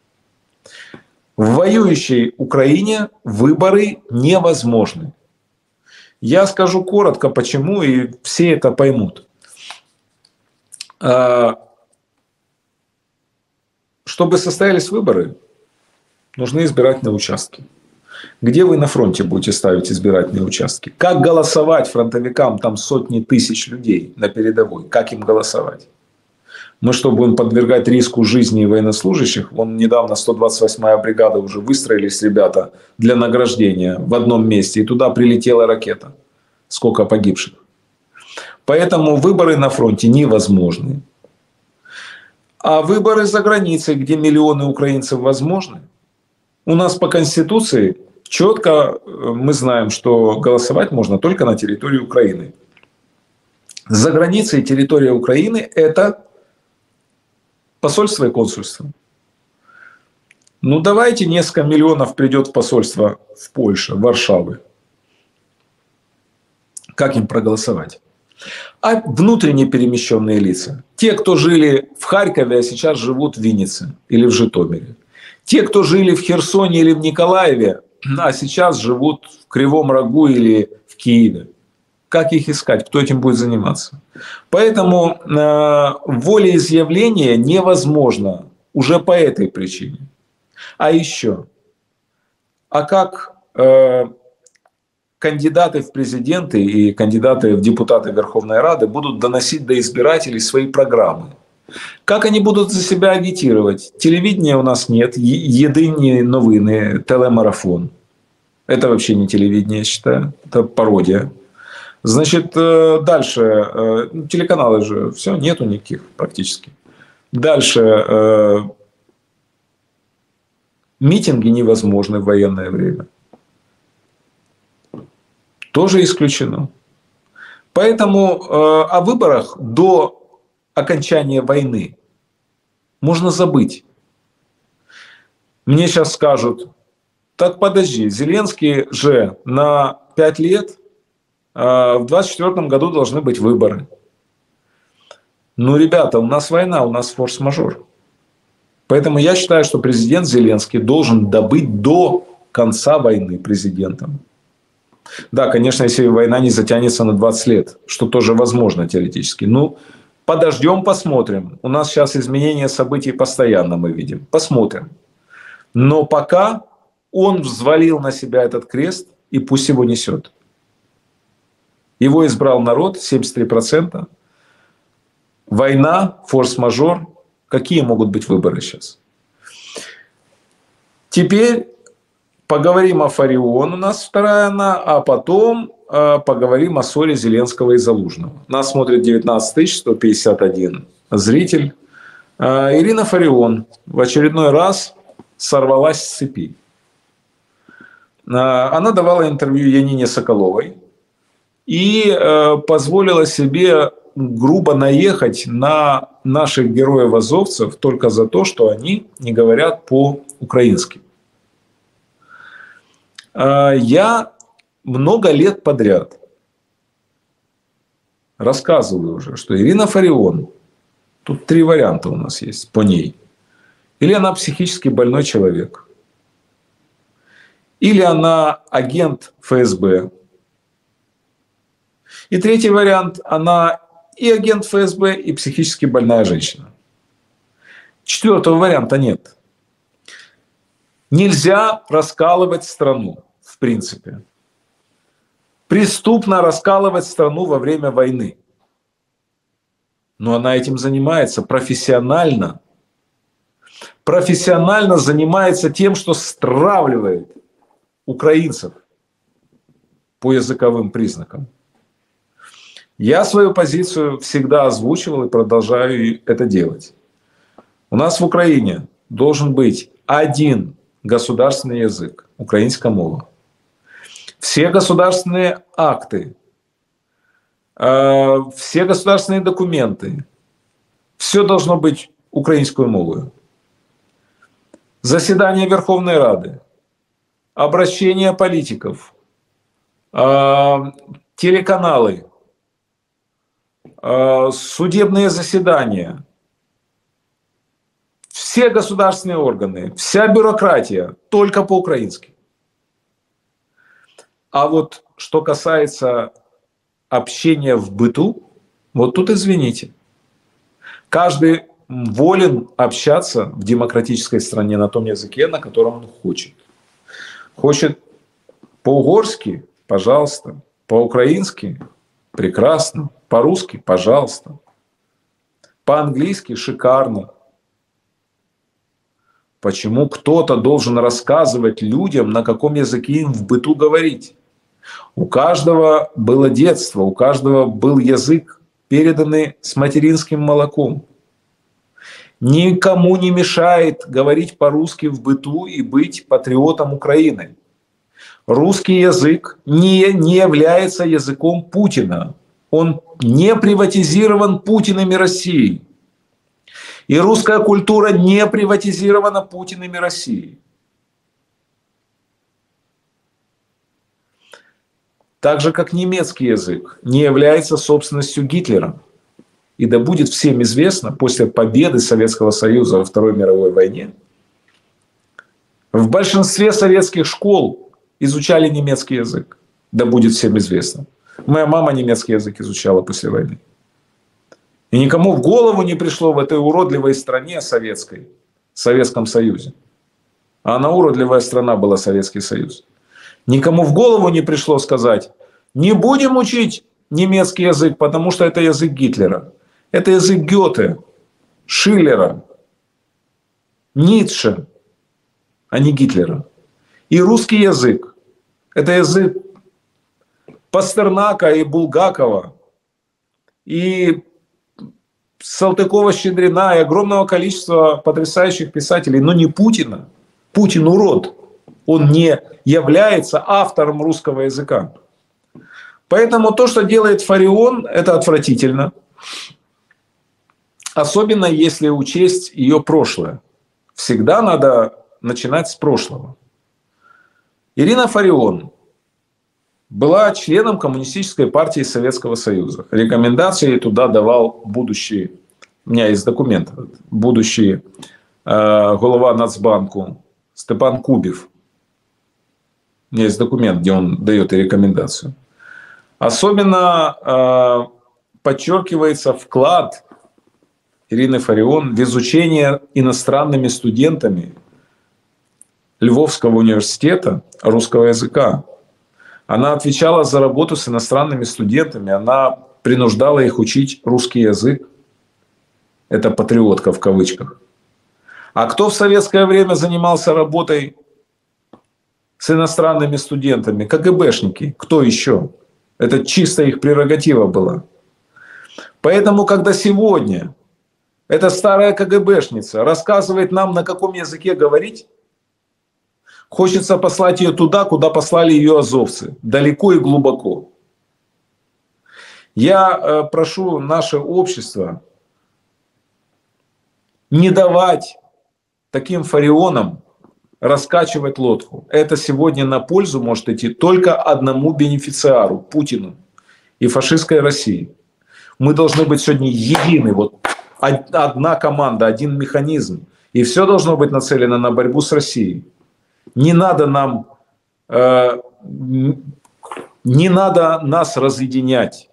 В воюющей Украине выборы невозможны. Я скажу коротко, почему, и все это поймут. Чтобы состоялись выборы, нужны избирательные участки. Где вы на фронте будете ставить избирательные участки? Как голосовать фронтовикам, там сотни тысяч людей на передовой? Как им голосовать? Мы что, будем подвергать риску жизни военнослужащих? Вон недавно сто двадцать восьмая бригада уже выстроились ребята для награждения в одном месте. И туда прилетела ракета. Сколько погибших. Поэтому выборы на фронте невозможны. А выборы за границей, где миллионы украинцев, возможны. У нас по Конституции четко мы знаем, что голосовать можно только на территории Украины. За границей территория Украины – это посольство и консульство. Ну, давайте несколько миллионов придет в посольство в Польше, в Варшавы. Как им проголосовать? А внутренне перемещенные лица? Те, кто жили в Харькове, а сейчас живут в Виннице или в Житомире. Те, кто жили в Херсоне или в Николаеве, а сейчас живут в Кривом Рогу или в Киеве. Как их искать? Кто этим будет заниматься? Поэтому э, волеизъявление невозможно уже по этой причине. А еще, а как э, кандидаты в президенты и кандидаты в депутаты Верховной Рады будут доносить до избирателей свои программы? Как они будут за себя агитировать? Телевидения у нас нет, єдині новини, телемарафон. Это вообще не телевидение, я считаю, это пародия. Значит, дальше, телеканалы же, все, нету никаких практически. Дальше, митинги невозможны в военное время. Тоже исключено. Поэтому о выборах до окончания войны можно забыть. Мне сейчас скажут, так подожди, Зеленский же на пять лет, в двадцать четвёртом году должны быть выборы. Ну, ребята, у нас война, у нас форс-мажор. Поэтому я считаю, что президент Зеленский должен добыть до конца войны президентом. Да, конечно, если война не затянется на двадцать лет, что тоже возможно теоретически. Ну, подождем, посмотрим. У нас сейчас изменения событий постоянно мы видим. Посмотрим. Но пока он взвалил на себя этот крест, и пусть его несет. Его избрал народ, семьдесят три процента. Война, форс-мажор. Какие могут быть выборы сейчас? Теперь поговорим о Фарион, у нас вторая она, а потом э, поговорим о ссоре Зеленского и Залужного. Нас смотрит девятнадцать тысяч сто пятьдесят один зритель. Э, Ирина Фарион в очередной раз сорвалась с цепи. Э, она давала интервью Янине Соколовой и э, позволила себе грубо наехать на наших героев-азовцев только за то, что они не говорят по-украински. Я много лет подряд рассказываю уже, что Ирина Фарион, тут три варианта у нас есть по ней. или она психически больной человек, или она агент эф эс бэ. И третий вариант, она и агент эф эс бэ, и психически больная женщина. Четвертого варианта нет. Нельзя раскалывать страну, в принципе. Преступно раскалывать страну во время войны. Но она этим занимается профессионально. Профессионально занимается тем, что стравливает украинцев по языковым признакам. Я свою позицию всегда озвучивал и продолжаю это делать. У нас в Украине должен быть один государственный язык, украинская мова. Все государственные акты, э, все государственные документы, все должно быть украинской мовой. Заседания Верховной Рады, обращения политиков, э, телеканалы, э, судебные заседания, все государственные органы, вся бюрократия только по-украински. А вот что касается общения в быту, вот тут извините. Каждый волен общаться в демократической стране на том языке, на котором он хочет. Хочет по-угорски – пожалуйста. По-украински – прекрасно. По-русски – пожалуйста. По-английски – шикарно. Почему кто-то должен рассказывать людям, на каком языке им в быту говорить? У каждого было детство, у каждого был язык, переданный с материнским молоком. Никому не мешает говорить по-русски в быту и быть патриотом Украины. Русский язык не, не является языком Путина. Он не приватизирован Путиным и Россией. И русская культура не приватизирована Путиным и Россией. Так же, как немецкий язык не является собственностью Гитлера. И да будет всем известно, после победы Советского Союза во Второй мировой войне, в большинстве советских школ изучали немецкий язык. Да будет всем известно. Моя мама немецкий язык изучала после войны. И никому в голову не пришло в этой уродливой стране советской, Советском Союзе. А она уродливая страна была, Советский Союз. Никому в голову не пришло сказать: не будем учить немецкий язык, потому что это язык Гитлера. Это язык Гёте, Шиллера, Ницше, а не Гитлера. И русский язык – это язык Пастернака и Булгакова, и Салтыкова-Щедрина, и огромного количества потрясающих писателей, но не Путина. Путин урод. Он не является автором русского языка. Поэтому то, что делает Фарион, это отвратительно. Особенно если учесть ее прошлое. Всегда надо начинать с прошлого. Ирина Фарион была членом Коммунистической партии Советского Союза. Рекомендации туда давал будущий, у меня есть документ, будущий э, глава Нацбанку Степан Кубев. У меня есть документ, где он дает и рекомендацию. Особенно э, подчеркивается вклад Ирины Фарион в изучение иностранными студентами Львовского университета русского языка. Она отвечала за работу с иностранными студентами, она принуждала их учить русский язык. Это патриотка в кавычках. А кто в советское время занимался работой с иностранными студентами? ка гэ бэшники. Кто еще? Это чисто их прерогатива была. Поэтому, когда сегодня эта старая ка гэ бэшница рассказывает нам, на каком языке говорить, хочется послать ее туда, куда послали ее азовцы. Далеко и глубоко. Я э, прошу наше общество не давать таким Фарионам раскачивать лодку. Это сегодня на пользу может идти только одному бенефициару – Путину и фашистской России. Мы должны быть сегодня едины. Вот одна команда, один механизм. И все должно быть нацелено на борьбу с Россией. Не надо нам, э, не надо нас разъединять.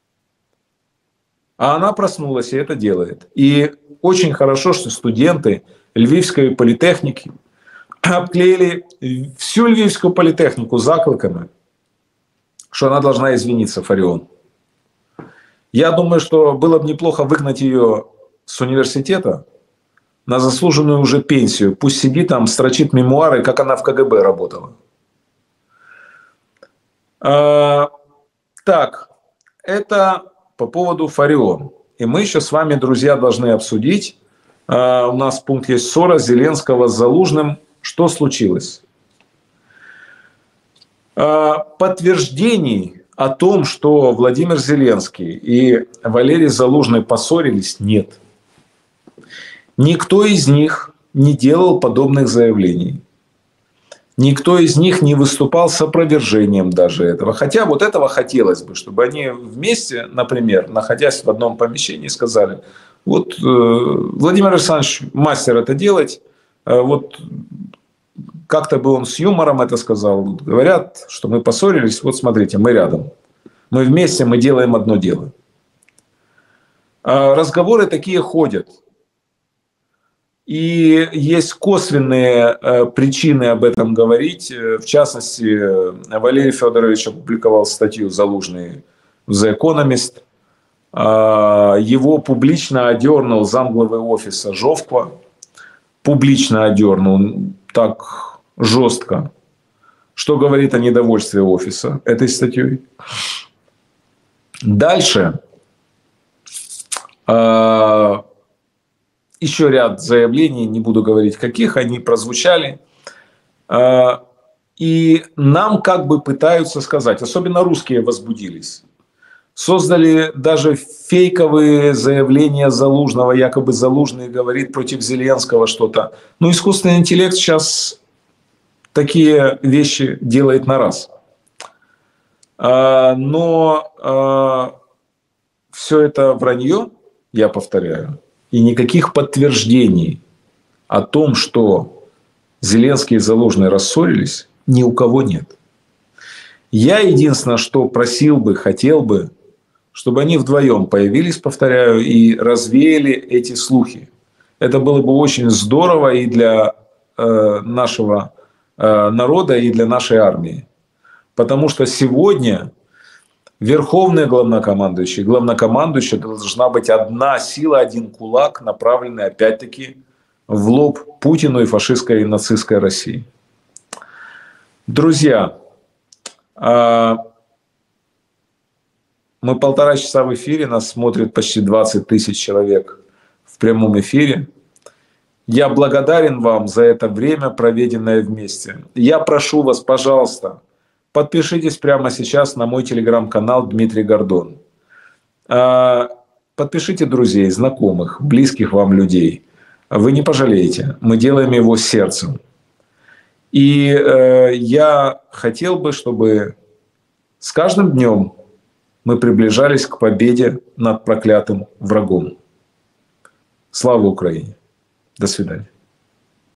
А она проснулась и это делает. И очень хорошо, что студенты Львивской политехники обклеили всю Львивскую политехнику закликами, что она должна извиниться, Фарион. Я думаю, что было бы неплохо выгнать ее с университета на заслуженную уже пенсию. Пусть сидит там, строчит мемуары, как она в КГБ работала. А, так, это по поводу Фарион. И мы еще с вами, друзья, должны обсудить. А, у нас пункт есть ссора Зеленского с Залужным. Что случилось? А, подтверждений о том, что Владимир Зеленский и Валерий Залужный поссорились, нет. Никто из них не делал подобных заявлений. Никто из них не выступал с опровержением даже этого. Хотя вот этого хотелось бы, чтобы они вместе, например, находясь в одном помещении, сказали: вот э, Владимир Александрович мастер это делать, э, вот как-то бы он с юмором это сказал. Говорят, что мы поссорились, вот смотрите, мы рядом. Мы вместе, мы делаем одно дело. А разговоры такие ходят. И есть косвенные э, причины об этом говорить. В частности, Валерий Федорович опубликовал статью «Залужный» в The Economist. Э, его публично одернул замглавы офиса Жовква. Публично одернул так жестко. Что говорит о недовольстве офиса этой статьей. Дальше. Э, Еще ряд заявлений, не буду говорить каких, они прозвучали. И нам как бы пытаются сказать, особенно русские возбудились. Создали даже фейковые заявления Залужного, якобы Залужный говорит против Зеленского что-то. Ну, искусственный интеллект сейчас такие вещи делает на раз. Но все это вранье, я повторяю. И никаких подтверждений о том, что Зеленский и Залужный рассорились, ни у кого нет. Я единственное, что просил бы, хотел бы, чтобы они вдвоем появились, повторяю, и развеяли эти слухи. Это было бы очень здорово и для э, нашего э, народа, и для нашей армии. Потому что сегодня... Верховный главнокомандующий, главнокомандующий должна быть одна сила, один кулак, направленный опять-таки в лоб Путину и фашистской и нацистской России. Друзья, мы полтора часа в эфире, нас смотрит почти двадцать тысяч человек в прямом эфире. Я благодарен вам за это время, проведенное вместе. Я прошу вас, пожалуйста, подпишитесь прямо сейчас на мой телеграм-канал Дмитрий Гордон. Подпишите друзей, знакомых, близких вам людей. Вы не пожалеете. Мы делаем его с сердцем. И я хотел бы, чтобы с каждым днем мы приближались к победе над проклятым врагом. Слава Украине! До свидания.